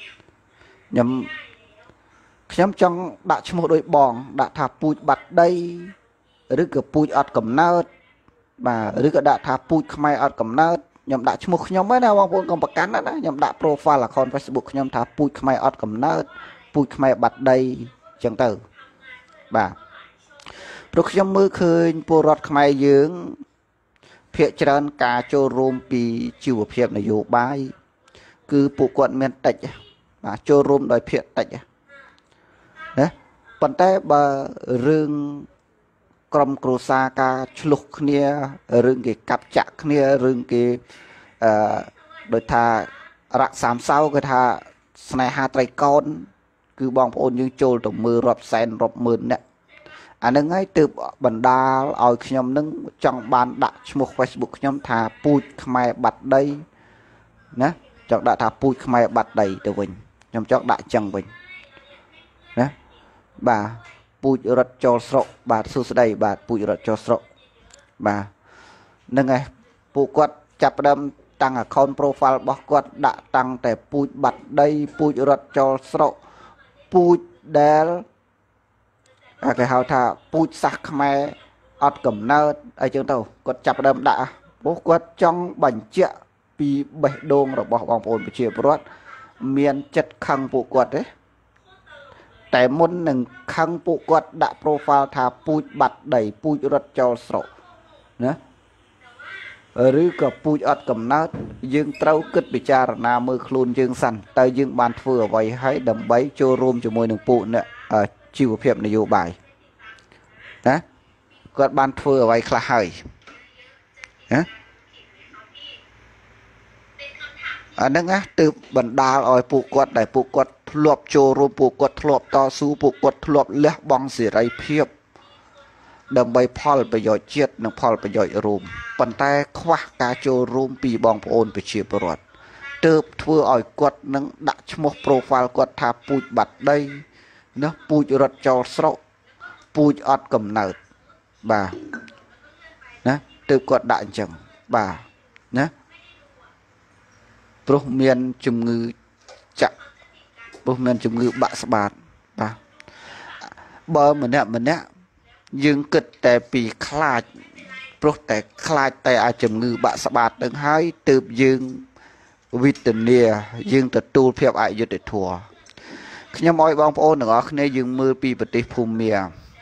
ខ្ញុំចង់ដាក់ឈ្មោះដោយបងដាក់ថាពូជបាត់ដីឬក៏ពូជអត់កំណើតបាទឬក៏ដាក់ថាពូជខ្មែរអត់កំណើតខ្ញុំដាក់ឈ្មោះខ្ញុំហ្នឹងណាបងប្អូនកុំប្រកាន់ណាខ្ញុំដាក់ profile account Facebook ខ្ញុំថាពូជខ្មែរអត់កំណើតពូជខ្មែរបាត់ដីអញ្ចឹងទៅបាទព្រោះខ្ញុំមើលឃើញពលរដ្ឋខ្មែរយើងភាគច្រើនការចូលរួមពីជីវភាពនយោបាយគឺពួកគាត់មានតិចបាទចូលរួមដោយភាគតិចណាប៉ុន្តែបើរឿងក្រុមគ្រួសារការឆ្លុះគ្នារឿងគេកាប់ចាក់គ្នារឿងគេដូចថារកសាមសៅគេថាស្នេហាត្រីកោណគឺបងប្អូនយើងចូលទៅមើលរាប់សែនរាប់ម៉ឺនអ្នកអានឹងហើយទើបបណ្ដាលឲ្យខ្ញុំនឹងចង់បានដាក់ឈ្មោះ Facebook ខ្ញុំថាពូជខ្មែរបាត់ដីណាចង់ដាក់ថាពូជខ្មែរបាត់ដីទៅវិញខ្ញុំចង់ដាក់ចឹងវិញណាបាទពូជរត់ចូលស្រុកបាទសួស្ដីបាទពូជរត់ចូលស្រុកបាទហ្នឹងហើយពួកគាត់ចាប់ផ្ដើមតាំង account profile របស់គាត់ដាក់តាំងតែពូជបាត់ដីពូជរត់ចូលស្រុកពូជដែលគេហៅថាពូជសាសខ្មែរអត់កំណើតអីចឹងទៅគាត់ចាប់ផ្ដើមដាក់ព្រោះគាត់ចង់បញ្ជាក់ពីបេះដូងរបស់បងប្អូនប្រជាពលរដ្ឋមានចិត្តខឹងពួកគាត់ទេតែមុននឹងខឹងពួកគាត់ដាក់ profile ថាពូជបាត់ដីពូជរត់ចូលស្រុកណាឬក៏ពូជអត់កំណើតយើងត្រូវគិតពិចារណាមើលខ្លួនយើងសិនតើយើងបានធ្វើអ្វីហើយដើម្បីចូលរួមជាមួយនឹងពួកអ្នកជីវភាពនយោបាយណាគាត់បានធ្វើអ្វីខ្លះហើយណាអាហ្នឹងណាទើបបណ្ដាលឲ្យពួកគាត់ដែលពួកគាត់ធ្លាប់ចូលរួមពួកគាត់ធ្លាប់តស៊ូពួកគាត់ធ្លាប់លះបង់សេរីភាពដើម្បីផលប្រយោជន៍ជាតិនិងផលប្រយោជន៍រួមប៉ុន្តែខ្វះការចូលរួមពីបងប្អូនប្រជាពលរដ្ឋទើបធ្វើឲ្យគាត់នឹងដាក់ឈ្មោះ profile គាត់ថាពូជបាត់ដីណាពូជរត់ចោលស្រុកពូជអត់កំណើតបាទណាទើបគាត់ដាក់អញ្ចឹងបាទណាព្រោះមានជំងឺចាក់ព្រោះមានជំងឺបាក់ស្បាតបាទបើម្នាក់យើងគិតតែពីខ្លាចព្រោះតែខ្លាចតែអាចជំងឺបាក់ស្បាតនឹងហើយទើបយើងវិទនាយើងទទួលភាពអយុត្តិធម៌ខ្ញុំឲ្យបងប្អូនទាំងអស់គ្នាយើងមើលពីប្រទេសភូមា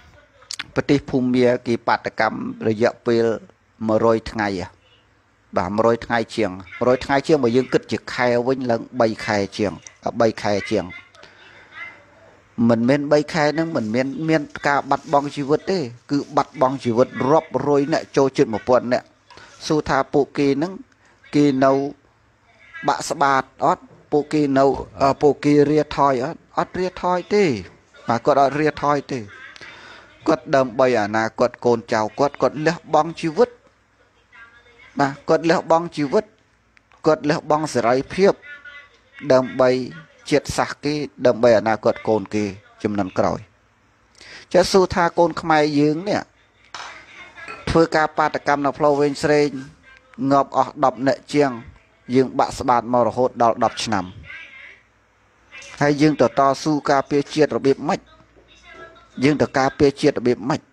គេបាតកម្មរយៈពេល100ថ្ងៃបាទ100ថ្ងៃជាង100ថ្ងៃជាងបើយើងគិតជាខែវិញឡើង3ខែជាង3ខែជាងមិនមែន3ខែហ្នឹងមិនមានការបាត់បង់ជីវិតទេគឺបាត់បង់ជីវិតរាប់រយអ្នកចូលជិត1000អ្នកសួរថាពួកគេហ្នឹងគេនៅបាក់ស្បាតអត់ពួកគេរាថយអត់រាថយទេបាទគាត់អត់រាថយទេគាត់ដើម្បីអនាគតកូនចៅគាត់លះបង់ជីវិតបាទគាត់លះបង់ជីវិតគាត់លះបង់សេរីភាពដើម្បីជាតិសាសន៍គេដើម្បីអនាគតកូនគេចំនួនក្រោយចាសសួរថាកូនខ្មែរយើងនេះធ្វើការបាតកម្មនៅផ្លូវវែងស្រេងងាប់អស់10នាក់ជាងយើងបាក់ស្បាតមករហូតដល់10ឆ្នាំហើយយើងទៅតស៊ូការពារជាតិរបៀបម៉េចយើងទៅការពារជាតិរបៀបម៉េច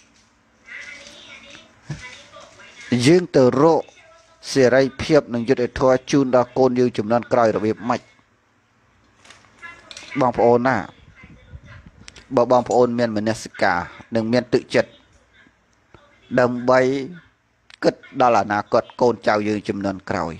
យើងទៅរកសេរីភាពនិងយុត្តិធម៌ជូនដល់កូនយើងចំនួនក្រោយរបៀបម៉េចបងប្អូនណាបើបងប្អូនមានមនសិការនិងមានទឹកចិត្តដើម្បីគិតដល់អនាគតកូនចៅយើងចំនួនក្រោយ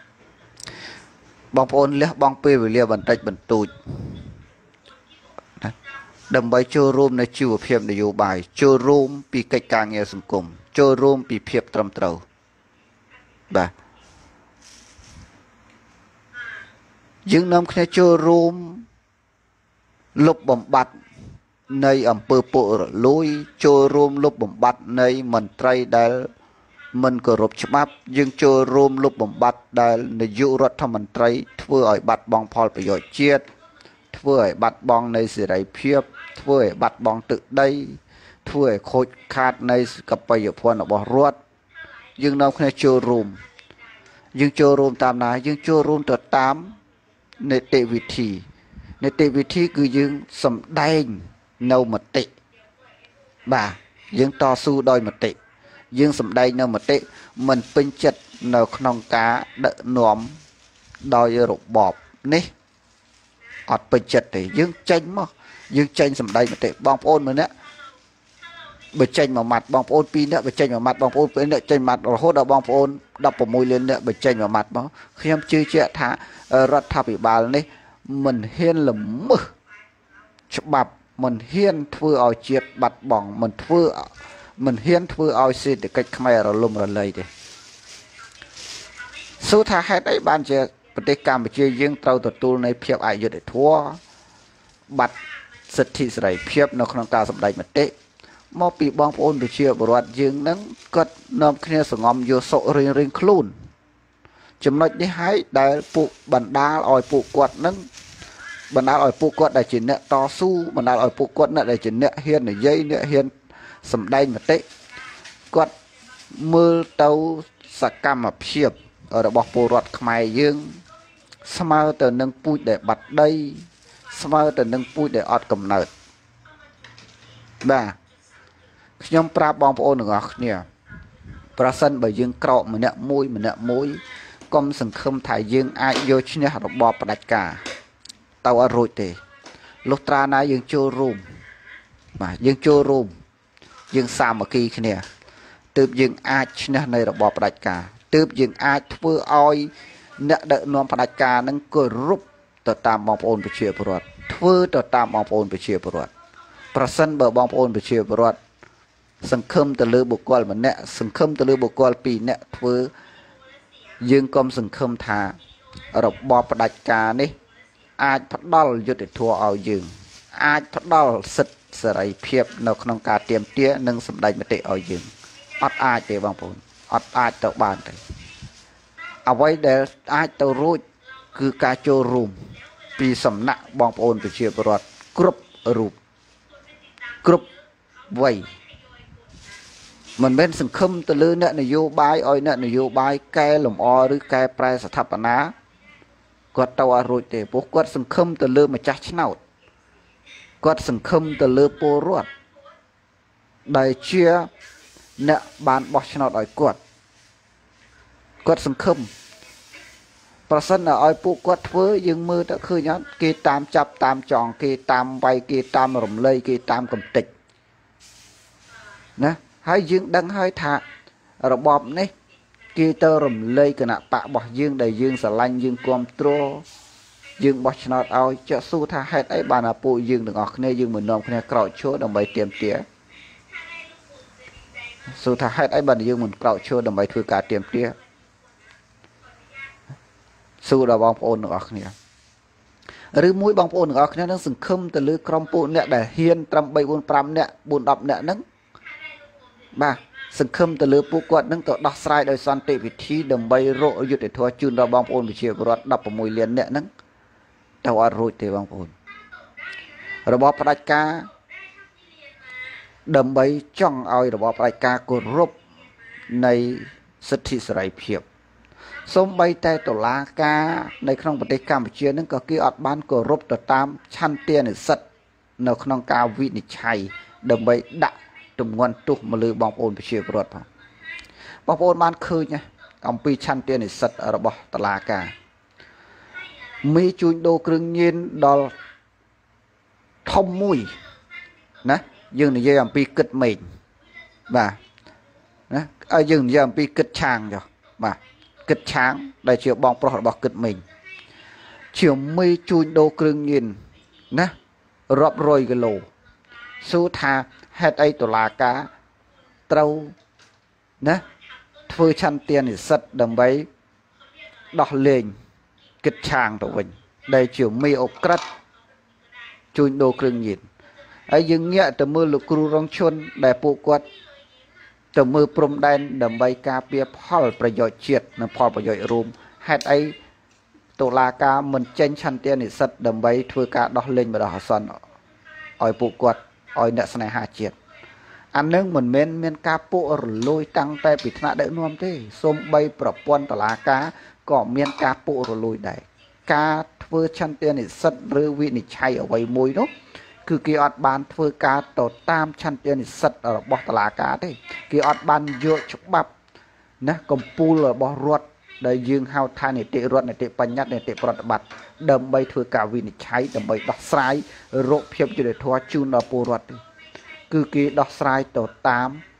បងប្អូនលះបង់ពេលវេលាបន្តិចបន្តួចណាដើម្បីចូលរួមនៅជីវភាពនយោបាយចូលរួមពីកិច្ចការងារសង្គមចូលរួមពីភាពត្រឹមត្រូវបាទយើងនាំគ្នាចូលរួមលុបបំបត្តិនៃអង្គើពុករលួយចូលរួមលុបបំបត្តិនៃមន្ត្រីដែលមិនគោរពច្បាប់យើងចូលរួមលុបបំបត្តិដែលនាយករដ្ឋមន្ត្រីធ្វើឲ្យបាត់បង់ផលប្រយោជន៍ជាតិធ្វើឲ្យបាត់បង់នៃសេរីភាពធ្វើឲ្យបាត់បង់ទឹកដីធ្វើឲ្យខូចខាតនៃកប្បិយភណ្ឌរបស់រដ្ឋយើងនាំគ្នាចូលរួមយើងចូលរួមតាមណាយើងចូលរួមទៅតាមនីតិវិធីគឺយើងសម្ដែងនៅមតិបាទយើងតស៊ូដោយមតិយើងសម្ដែងនៅមតិមិនពេញចិត្តនៅក្នុងការដឹកនាំដោយរបបនេះអត់ពេញចិត្តទេយើងចេញមកយើងចេញសម្ដែងមតិបងប្អូនម្នាក់បញ្ចេញមួយម៉ាត់បងប្អូន2នាក់បញ្ចេញមួយម៉ាត់បងប្អូន2នាក់ចេញម៉ាត់រហូតដល់បងប្អូន16លាននាក់បញ្ចេញមួយម៉ាត់មកខ្ញុំជឿជាក់ថារដ្ឋាភិបាលនេះមិនហ៊ានល្មើសច្បាប់មិនហ៊ានធ្វើឲ្យជាតិបាត់បង់មិនហ៊ានធ្វើឲ្យសេដ្ឋកិច្ចខ្មែររលំរលាយទេសួរថាហេតុអីបានជាប្រទេសកម្ពុជាយើងត្រូវទទួលនៃភាពអយុត្តិធម៌បាត់សិទ្ធិសេរីភាពនៅក្នុងការសម្ដែងមតិមកពីបងប្អូនប្រជាពលរដ្ឋយើងនឹងគាត់នាំគ្នាសងំយកសុករៀងខ្លួនចំណុចនេះហើយដែលពួកបណ្ដាលឲ្យពួកគាត់នឹងបណ្ដាលឲ្យពួកគាត់ដែលជាអ្នកតស៊ូបណ្ដាលឲ្យពួកគាត់អ្នកដែលជាអ្នកហ៊ាននិយាយអ្នកហ៊ានសម្ដែងមតិគាត់មើលទៅសកម្មភាពរបស់ពលរដ្ឋខ្មែរយើងស្មើទៅនឹងពូជដែលបាត់ដីស្មើទៅនឹងពូជដែលអត់កំណើតបាទខ្ញុំប្រាប់បងប្អូនទាំងអស់គ្នាប្រសិនបើយើងក្រោកម្នាក់មួយកុំសង្ឃឹមថាយើងអាចយកឈ្នះរបបផ្ដាច់ការទៅអត់រួចទេលុះត្រាណាយើងចូលរួមបាទយើងចូលរួមយើងសាមគ្គីគ្នាទើបយើងអាចឈ្នះនៃរបបផ្ដាច់ការទើបយើងអាចធ្វើឲ្យអ្នកដឹកនាំផ្ដាច់ការនឹងគោរពទៅតាមបងប្អូនប្រជាពលរដ្ឋធ្វើទៅតាមបងប្អូនប្រជាពលរដ្ឋប្រសិនបើបងប្អូនប្រជាពលរដ្ឋសង្ឃឹមទៅលើបុគ្គលម្នាក់សង្ឃឹមទៅលើបុគ្គល2នាក់ធ្វើយើងកុំសង្ឃឹមថារបបផ្ដាច់ការនេះអាចផ្ដល់យុត្តិធម៌ឲ្យយើងអាចផ្ដល់សិទ្ធិសេរីភាពនៅក្នុងការទាមទារនិងសម្ដែងមតិឲ្យយើងអត់អាចទេបងប្អូនអត់អាចទៅបានទេអ្វីដែលអាចទៅរួចគឺការចូលរួមពីសំណាក់បងប្អូនប្រជាពលរដ្ឋគ្រប់រូបគ្រប់វ័យមិនមែនសង្ឃឹមទៅលើអ្នកនយោបាយឲ្យអ្នកនយោបាយកែលម្អឬកែប្រែស្ថាបនាគាត់ទៅអត់រួចទេព្រោះគាត់សង្ឃឹមទៅលើម្ចាស់ឆ្នោតគាត់សង្ឃឹមទៅលើពលរដ្ឋដែលជាអ្នកបានបោះឆ្នោតឲ្យគាត់សង្ឃឹមប្រសិនឲ្យពួកគាត់ធ្វើយើងមើលទៅឃើញអត់គេតាមចាប់តាមចងគេតាមវាយគេតាមរំលែកគេតាមកំទេចណាហើយយើងដឹងហើយថារបបនេះគេទៅរំលែកគណៈបករបស់យើងដែលយើងស្រឡាញ់យើងគ្រប់គ្រងយើងបោះឆ្នោតឲ្យចាក់សួរថាហេតុអីបានអាពួកយើងទាំងអស់គ្នាយើងមិននាំគ្នាក្រោកឈរដើម្បីទាមទារសួរថាហេតុអីបានយើងមិនក្រោកឈរដើម្បីធ្វើការទាមទារសួរដល់បងប្អូនទាំងអស់គ្នាឬមួយបងប្អូនទាំងអស់គ្នានឹងសង្ឃឹមទៅលើក្រុមពួកអ្នកដែលហ៊ានត្រឹម3 4 5នាក់4 10នាក់ហ្នឹងបាទសង្ឃឹមទៅលើពួកគាត់នឹងទៅដោះស្រាយដោយសន្តិវិធីដើម្បីរកយុត្តិធម៌ជូនដល់បងប្អូនប្រជាពលរដ្ឋ16លាននាក់ហ្នឹងទៅអត់រួចទេបងប្អូនរបបផ្ដាច់ការដើម្បីចង់ឲ្យរបបផ្ដាច់ការគោរពនៃសិទ្ធិសេរីភាពសូម្បីតែតុលាការនៅក្នុងប្រទេសកម្ពុជានឹងក៏គេអត់បានគោរពទៅតាមឆន្ទានុសិទ្ធិនៅក្នុងការវិនិច្ឆ័យដើម្បីដាក់ទម្ងន់ទោសមកលើបងប្អូនប្រជាពលរដ្ឋបងប្អូនបានឃើញអំពីឆន្ទានុសិទ្ធិរបស់តុលាការមីជួញដូរគ្រឿងញៀនដល់ធំមួយណាយើងនិយាយអំពីគិតមេឃបាទណាឲ្យយើងនិយាយអំពីគិតឆាងចុះបាទគិតឆាងដែលជាបងប្រុសរបស់គិតមេឃជាមីជួញដូរគ្រឿងញៀនណារាប់រយគីឡូសួរថាហេតុអីតុលាការត្រូវណាធ្វើឆន្ទានុសិទ្ធិដើម្បីដោះលែងគិតឆាងទៅវិញដែលជាមីអូក្រិតជួញដូរគ្រឿងញៀនហើយយើងងាកទៅមើលលោកគ្រូរងឈុនដែលពួកគាត់ទៅមើលព្រំដែនដើម្បីការពារផលប្រយោជន៍ជាតិនិងផលប្រយោជន៍រួមហេតុអីតុលាការមិនចេញឆន្ទានុសិទ្ធិដើម្បីធ្វើការដោះលែងបណ្ដោះអាសន្នឲ្យពួកគាត់ឲ្យអ្នកស្នេហាជាតិអានឹងមិនមែនមានការពុករលួយតាំងតែពីថ្នាក់ដឹកនាំទេសូម្បីប្រព័ន្ធតុលាការក៏មានការពុករលួយដែរការធ្វើឆន្ទានុសិទ្ធិឬវិនិច្ឆ័យអ្វីមួយនោះគឺគេអត់បានធ្វើការទៅតាមឆន្ទានុសិទ្ធិរបស់តុលាការទេគេអត់បានយកច្បាប់ណាកម្ពុជារបស់រដ្ឋដែលយើងហៅថានីតិរដ្ឋនីតិបញ្ញត្តិនីតិប្រតិបត្តិដើម្បីធ្វើការវិនិច្ឆ័យដើម្បីដោះស្រាយរោគភាពយុត្តិធម៌ជូនដល់ពលរដ្ឋទេគឺគេដោះស្រាយទៅតាម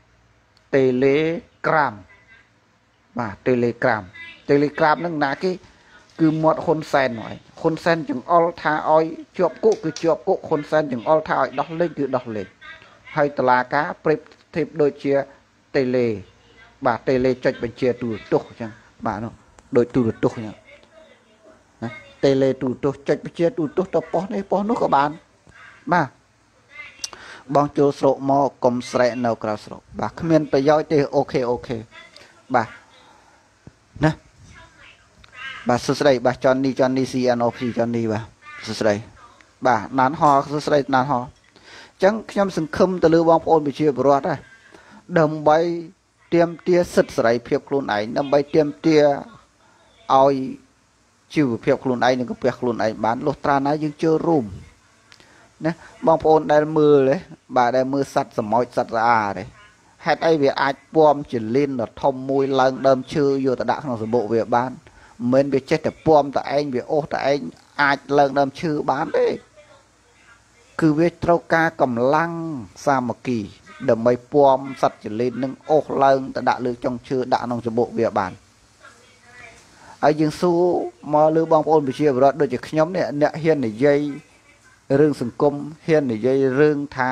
Telegram បាទ Telegram ហ្នឹងណាគេគឺមាត់ហ៊ុនសែនហើយហ៊ុនសែនចង្អុលថាឲ្យជាប់គុកគឺជាប់គុកហ៊ុនសែនចង្អុលថាឲ្យដោះលែងគឺដោះលែងហើយតុលាការប្រៀបធៀបដូចជា Tele បាទ Tele ចុចបញ្ជាទូរទស្សន៍អញ្ចឹងបាទនោះដូចទូរទស្សន៍អញ្ចឹងណា Tele ទូរទស្សន៍ចុចបញ្ជាទូរទស្សន៍ទៅប៉ុស្តិ៍នេះប៉ុស្តិ៍នោះក៏បានបាទបងចូលស្រុកមកកុំស្រែកនៅក្រៅស្រុកបាទគ្មានប្រយោជន៍ទេអូខេបាទណាបាទសួស្ដីបាទចននី CNRP ចននីបាទសួស្ដីបាទណានហោសួស្ដីណានហោអញ្ចឹងខ្ញុំសង្ឃឹមទៅលើបងប្អូនប្រជាពលរដ្ឋដែរដើម្បីទាមទារសិទ្ធិសេរីភាពខ្លួនឯងដើម្បីទាមទារឲ្យជីវភាពខ្លួនឯងនិងកាពះខ្លួនឯងបានលុះត្រាណាយើងចូលរួមណាបងប្អូនដែលមើលទេបាទដែលមើលសត្វសមុទ្រសត្វស្អាទេហេតុអីវាអាចពំចលិនដ៏ធំមួយឡើងដើមឈើយកទៅដាក់ក្នុងសម្បុកវាបានមិនវាចេះតែពំតឯងវាអូសតឯងអាចឡើងដើមឈើបានទេគឺវាត្រូវការកម្លាំងសាមគ្គីដើម្បីពំសត្វចលិននឹងអូសឡើងទៅដាក់លើចុងឈើដាក់ក្នុងសម្បុកវាបានហើយយើងសួរមកលើបងប្អូនប្រជាពលរដ្ឋដូចជាខ្ញុំនេះអ្នកហ៊ាននិយាយរឿងសង្គមហ៊ាននិយាយរឿងថា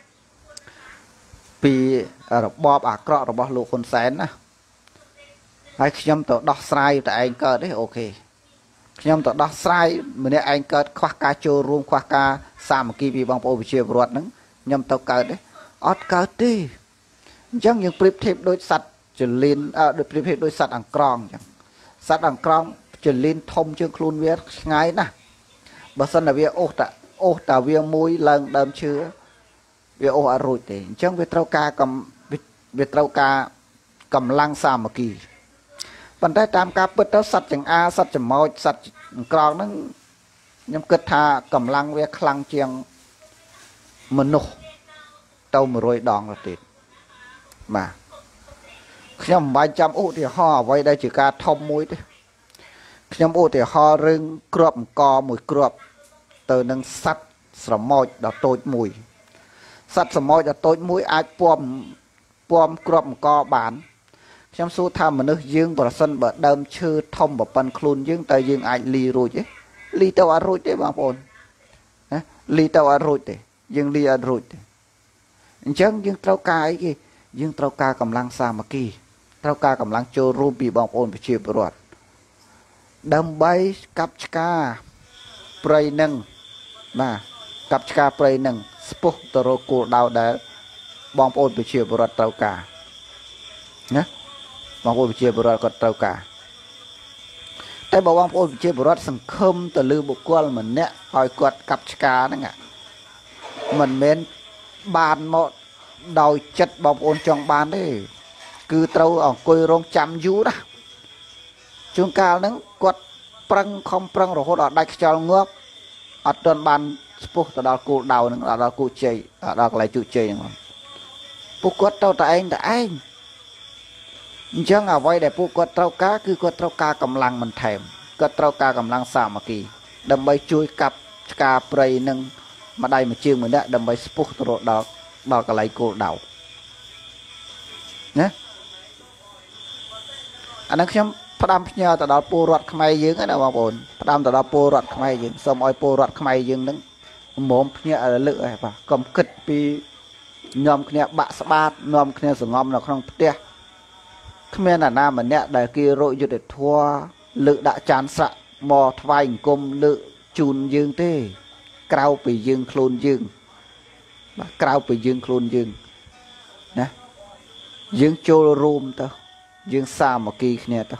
ពីរបបអាក្រក់របស់លោកហ៊ុនសែនណាហើយខ្ញុំទៅដោះស្រាយតែឯងកើតទេអូខេខ្ញុំទៅដោះស្រាយម្នាក់ឯងកើតខ្វះការចូលរួមខ្វះការសាមគ្គីពីបងប្អូនប្រជាពលរដ្ឋហ្នឹងខ្ញុំទៅកើតទេអត់កើតទេអញ្ចឹងយើងប្រៀបធៀបដូចសត្វចលៀនដូចប្រៀបធៀបដូចសត្វអង្ក្រងអញ្ចឹងសត្វអង្ក្រងចលៀនធំជាងខ្លួនវាឆ្ងាយណាស់បើសិនតែវាអូសតាវាមួយឡើងដើមឈើវាអូសអត់រួចទេអញ្ចឹងវាត្រូវការកម្លាំងសាមគ្គីប៉ុន្តែតាមការពិតទៅសត្វចង្អាសត្វច្មោចសត្វអង្ក្រងហ្នឹងខ្ញុំគិតថាកម្លាំងវាខ្លាំងជាងមនុស្សទៅ100ដងទៅទៀតបាទខ្ញុំមិនបាច់ចាំឧទាហរណ៍អ្វីដែលជាការធំមួយទេខ្ញុំឧទាហរណ៍រឿងគ្រាប់អង្គមួយគ្រាប់ទៅនឹងសត្វស្រមោចដ៏តូចមួយសត្វស្រមោចដ៏តូចមួយអាចពំគ្រាប់អង្គបានខ្ញុំសួរថាមនុស្សយើងប្រសិនបើដើមឈើធំប្រប៉ុនខ្លួនយើងតើយើងអាចលីរួចទេលីទៅអត់រួចទេបងប្អូនណាលីទៅអត់រួចទេយើងលីអត់រួចទេអញ្ចឹងយើងត្រូវការអីគេយើងត្រូវការកម្លាំងសាមគ្គីត្រូវការកម្លាំងចូលរួមពីបងប្អូនប្រជាពលរដ្ឋដើម្បីកាប់ឆ្កាព្រៃនឹងបាទកាប់ឆ្កាព្រៃនឹងស្ពុះទៅរកគោលដៅដែលបងប្អូនប្រជាពលរដ្ឋត្រូវការណាបងប្អូនប្រជាពលរដ្ឋគាត់ត្រូវការតែបើបងប្អូនប្រជាពលរដ្ឋសង្ឃឹមទៅលើបុគ្គលម្នាក់ឲ្យគាត់កាប់ឆ្កាហ្នឹងមិនមែនបានមកដោយចិត្តបងប្អូនចង់បានទេគឺត្រូវអង្គុយរងចាំយូរណាជួនកាលហ្នឹងគាត់ខំប្រឹងរហូតដល់ដាច់ខ្យល់ងាប់អត់ទាន់បានស្ពុះទៅដល់គោលដៅហ្នឹងដល់គោលជ័យដល់កន្លែងជោគជ័យហ្នឹងពួកគាត់ទៅតែឯងអញ្ចឹងអ្វីដែលពួកគាត់ត្រូវការគឺគាត់ត្រូវការកម្លាំងបន្ថែមគាត់ត្រូវការកម្លាំងសាមគ្គីដើម្បីជួយកាប់ឆ្កាព្រៃនឹងម្ដាយមួយជើងម្នាក់ដើម្បីស្ពុះទៅដល់កន្លែងគោលដៅណាអានេះខ្ញុំផ្ដាំផ្ញើទៅដល់ពលរដ្ឋខ្មែរយើងណាបងប្អូនផ្ដាំទៅដល់ពលរដ្ឋខ្មែរយើងសូមឲ្យពលរដ្ឋខ្មែរយើងនឹងមុំភ្ញាក់រលឹកឯបាទកុំគិតពីញោមគ្នាបាក់ស្បាតញោមគ្នាសងំនៅក្នុងផ្ទះគ្មានអាណាម្នាក់ដែលគេរកយុទ្ធធម៌លើកដាក់ចានស្រាក់មកថ្វាយអង្គមលើកជូនយើងទេក្រៅពីយើងខ្លួនយើងបាទក្រៅពីយើងខ្លួនយើងណាយើងចូលរួមទៅយើងសាមគ្គីគ្នាទៅ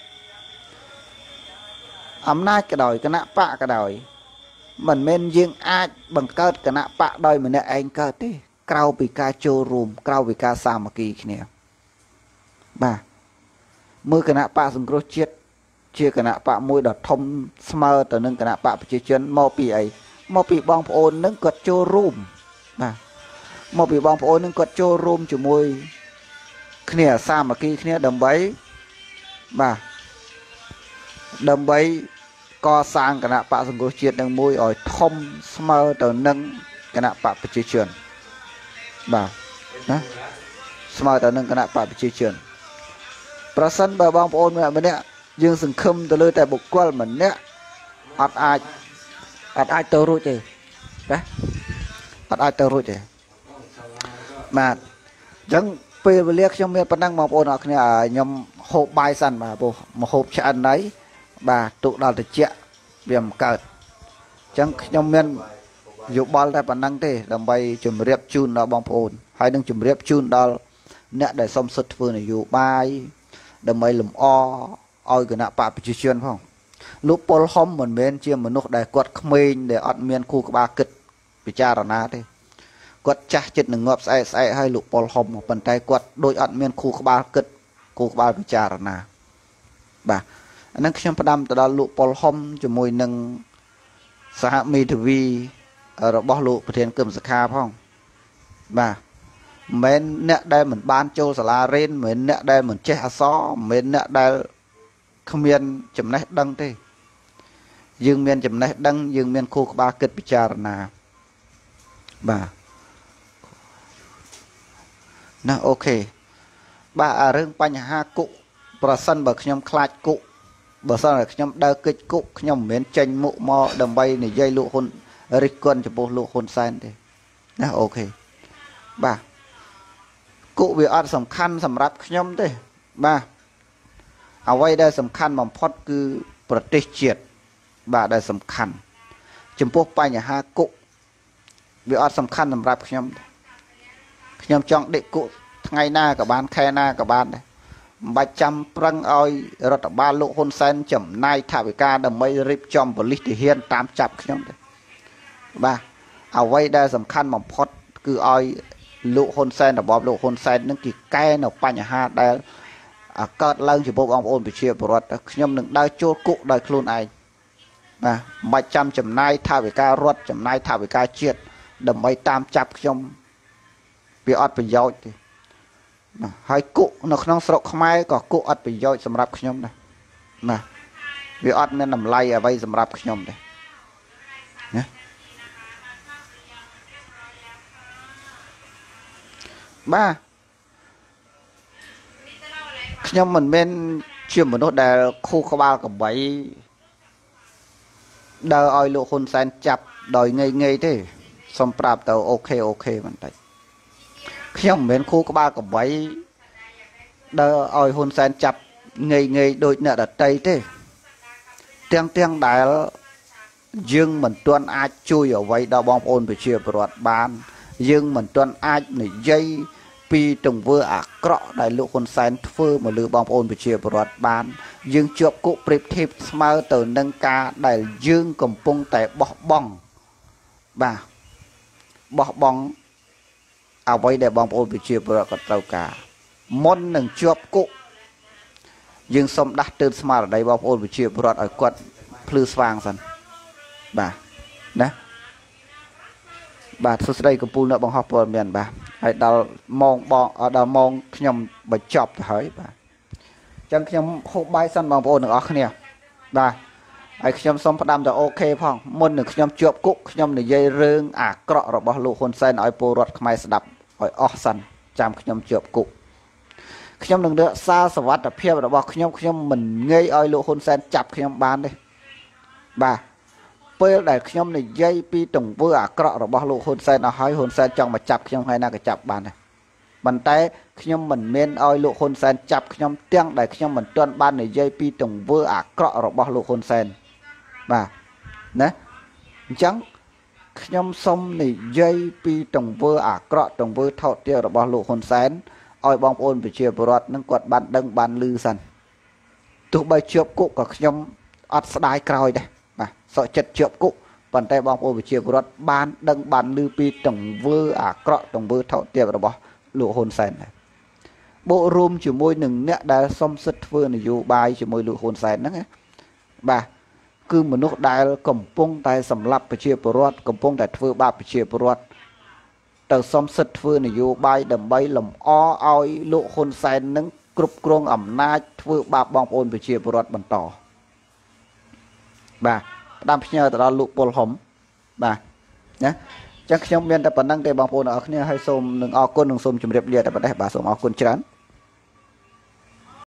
អំណាចក៏ដោយគណៈបកក៏ដោយមិនមែនយើងអាចបង្កើតគណៈបកដោយម្នាក់ឯងកើតទេក្រៅពីការចូលរួមក្រៅពីការសាមគ្គីគ្នាបាទមើលគណៈបកសង្គ្រោះជាតិជាគណៈបកមួយដ៏ធំស្មើទៅនឹងគណៈបកប្រជាជនមកពីអីមកពីបងប្អូននឹងគាត់ចូលរួមបាទមកពីបងប្អូននឹងគាត់ចូលរួមជាមួយគ្នាសាមគ្គីគ្នាដើម្បីបាទដើម្បីកសាងគណៈបកសង្គ្រោះជាតិនឹងមួយឲ្យធំស្មើទៅនឹងគណៈបកប្រជាជនបាទណាស្មើទៅនឹងគណៈបកប្រជាជនប្រសិនបើបងប្អូនម្នាក់យើងសង្ឃឹមទៅលើតែបុគ្គលម្នាក់អត់អាចទៅរួចទេណាអត់អាចទៅរួចទេបាទអញ្ចឹងពេលវេលាខ្ញុំមានប៉ុណ្ណឹងបងប្អូនអរគ្នាខ្ញុំហូបបាយសិនបាទព្រោះមកហូបឆ្អិនហើយបាទទុកដល់ត្រជាក់វាមិនកើតអញ្ចឹងខ្ញុំមានយោបល់តែប៉ុណ្ណឹងទេដើម្បីជម្រាបជូនដល់បងប្អូនហើយនឹងជម្រាបជូនដល់អ្នកដែលសុំសិទ្ធិធ្វើនយោបាយដើម្បីលំអឲ្យគណៈបកប្រជាជនផងលោកប៉ុលហុំមិនមែនជាមនុស្សដែលគាត់ក្មេងដែលអត់មានគូក្បាលគិតពិចារណាទេគាត់ចាស់ចិត្តនឹងងាប់ស្អែកហើយលោកប៉ុលហុំប៉ុន្តែគាត់ដូចអត់មានគូក្បាលគិតគូក្បាលពិចារណាបាទអានឹងខ្ញុំផ្ដាំទៅដល់លោកប៉ុលហុំជាមួយនឹងសហមេធាវីរបស់លោកប្រធានគឹមសុខាផងបាទមិនមែនអ្នកដែលមិនបានចូលសាលារៀនមិនមែនអ្នកដែលមិនចេះអក្សរមិនមែនអ្នកដែលគ្មានចំណេះដឹងទេយើងមានចំណេះដឹងយើងមានគូក្បាលគិតពិចារណាបាទណាអូខេបាទរឿងបញ្ហាគុកប្រសិនបើខ្ញុំខ្លាចគុកបើសិនតែខ្ញុំដើរកិច្ចគុកខ្ញុំមិនមែនចេញមុខមកដើម្បីនិយាយលោកហ៊ុនរិះគន់ចំពោះលោកហ៊ុនសែនទេណាអូខេបាទគុកវាអត់សំខាន់សម្រាប់ខ្ញុំទេបាទអ្វីដែលសំខាន់បំផុតគឺប្រទេសជាតិបាទដែលសំខាន់ចំពោះបញ្ហាគុកវាអត់សំខាន់សម្រាប់ខ្ញុំចង់ដេកគុកថ្ងៃណាក៏បានខែណាក៏បានដែរមិនបាច់ចាំប្រឹងឲ្យរដ្ឋបាលលោកហ៊ុនសែនចំណាយថវិកាដើម្បីរៀបចំប៉ូលីសទាហានតាមចាប់ខ្ញុំទេបាទអ្វីដែលសំខាន់បំផុតគឺឲ្យលោកហ៊ុនសែនរបបលោកហ៊ុនសែននឹងគេកែនៅបញ្ហាដែលកើតឡើងចំពោះបងប្អូនប្រជាពលរដ្ឋខ្ញុំនឹងដើរចូលគុកដោយខ្លួនឯងបាទមិនបាច់ចាំចំណាយថវិការដ្ឋចំណាយថវិកាជាតិដើម្បីតាមចាប់ខ្ញុំវាអត់ប្រយោជន៍ទេហើយគុកនៅក្នុងស្រុកខ្មែរក៏គុកអត់ប្រយោជន៍សម្រាប់ខ្ញុំដែរណាវាអត់មានតម្លៃអ្វីសម្រាប់ខ្ញុំដែរណាបាទខ្ញុំមិនមែនជាមនុស្សដែលខូក្បាលកបីដើរឲ្យលោកហ៊ុនសែនចាប់ដោយងាយទេសូមប្រាប់ទៅអូខេបន្តិចខ្ញុំមិនមែនខូក្បាលកបីដើរឲ្យហ៊ុនសែនចាប់ងាយដូចអ្នកដតីទេទាំងដែលយើងមិនទាន់អាចជួយអ្វីដល់បងប្អូនប្រជាពលរដ្ឋបានយើងមិនទាន់អាចនិយាយពីទង្វើអាក្រក់ដែលលោកហ៊ុនសែនធ្វើមកលើបងប្អូនប្រជាពលរដ្ឋបានយើងជាប់គុកប្រៀបធៀបស្មើទៅនឹងការដែលយើងកំពុងតែបោះបង់បាទបោះបង់អ្វីដែលបងប្អូនប្រជាពលរដ្ឋក៏ត្រូវការមុននឹងជាប់គុកយើងសូមដាស់តឿនស្មារតីបងប្អូនប្រជាពលរដ្ឋឲ្យគាត់ភ្លឺស្វាងសិនបាទណាបាទសួស្តីកំពូលនៅបង្ហោះព័ត៌មានបាទហើយដល់ម៉ោងដល់ម៉ោងខ្ញុំបញ្ចប់ទៅហើយបាទអញ្ចឹងខ្ញុំហូបបាយសិនបងប្អូនទាំងអស់គ្នាបាទហើយខ្ញុំសូមផ្ដាំទៅអូខេផងមុននឹងខ្ញុំជាប់គុកខ្ញុំនិយាយរឿងអាក្រក់របស់លោកហ៊ុនសែនឲ្យពលរដ្ឋខ្មែរស្ដាប់ឲ្យអស់សិនចាំខ្ញុំជាប់គុកខ្ញុំនឹងរក្សាសវត្ថិភាពរបស់ខ្ញុំមិនងាយឲ្យលោកហ៊ុនសែនចាប់ខ្ញុំបានទេបាទពេលដែលខ្ញុំនិយាយពីទង្វើអាក្រក់របស់លោកហ៊ុនសែនអស់ហើយហ៊ុនសែនចង់មកចាប់ខ្ញុំហើយណាក៏ចាប់បានដែរប៉ុន្តែខ្ញុំមិនមែនឲ្យលោកហ៊ុនសែនចាប់ខ្ញុំទាំងដែលខ្ញុំមិនទាន់បាននិយាយពីទង្វើអាក្រក់របស់លោកហ៊ុនសែនបាទណាអញ្ចឹងខ្ញុំសូមនិយាយពីទង្វើអាក្រក់ទង្វើថោកទាបរបស់លោកហ៊ុនសែនឲ្យបងប្អូនប្រជាពលរដ្ឋនឹងគាត់បានដឹងបានឮសិនទោះបីជាប់គុកក៏ខ្ញុំអត់ស្ដាយក្រោយដែរបាទសក់ចិត្តជាប់គុកប៉ុន្តែបងប្អូនប្រជាពលរដ្ឋបានដឹងបានឮពីទង្វើអាក្រក់ទង្វើថោកទាបរបស់លោកហ៊ុនសែនដែរបូករួមជាមួយនឹងអ្នកដែលសុំសិទ្ធិធ្វើនយោបាយជាមួយលោកហ៊ុនសែនហ្នឹងណាបាទគឺមនុស្សដែលកំពុងតែសម្លាប់ប្រជាពលរដ្ឋកំពុងតែធ្វើបាបប្រជាពលរដ្ឋទៅសុំសិទ្ធិធ្វើនយោបាយដើម្បីលំអឲ្យលោកហ៊ុនសែននឹងគ្រប់គ្រងអំណាចធ្វើបាបបងប្អូនប្រជាពលរដ្ឋបន្តបាទផ្ដាំផ្ញើទៅដល់លោកពលហុំបាទណាអញ្ចឹងខ្ញុំមានតែប៉ុណ្្នឹងទេបងប្អូនអរគ្នាហើយសូមនឹងអរគុណនិងសូមជម្រាបលាតែប៉ុណ្ណេះបាទសូមអរគុណច្រើន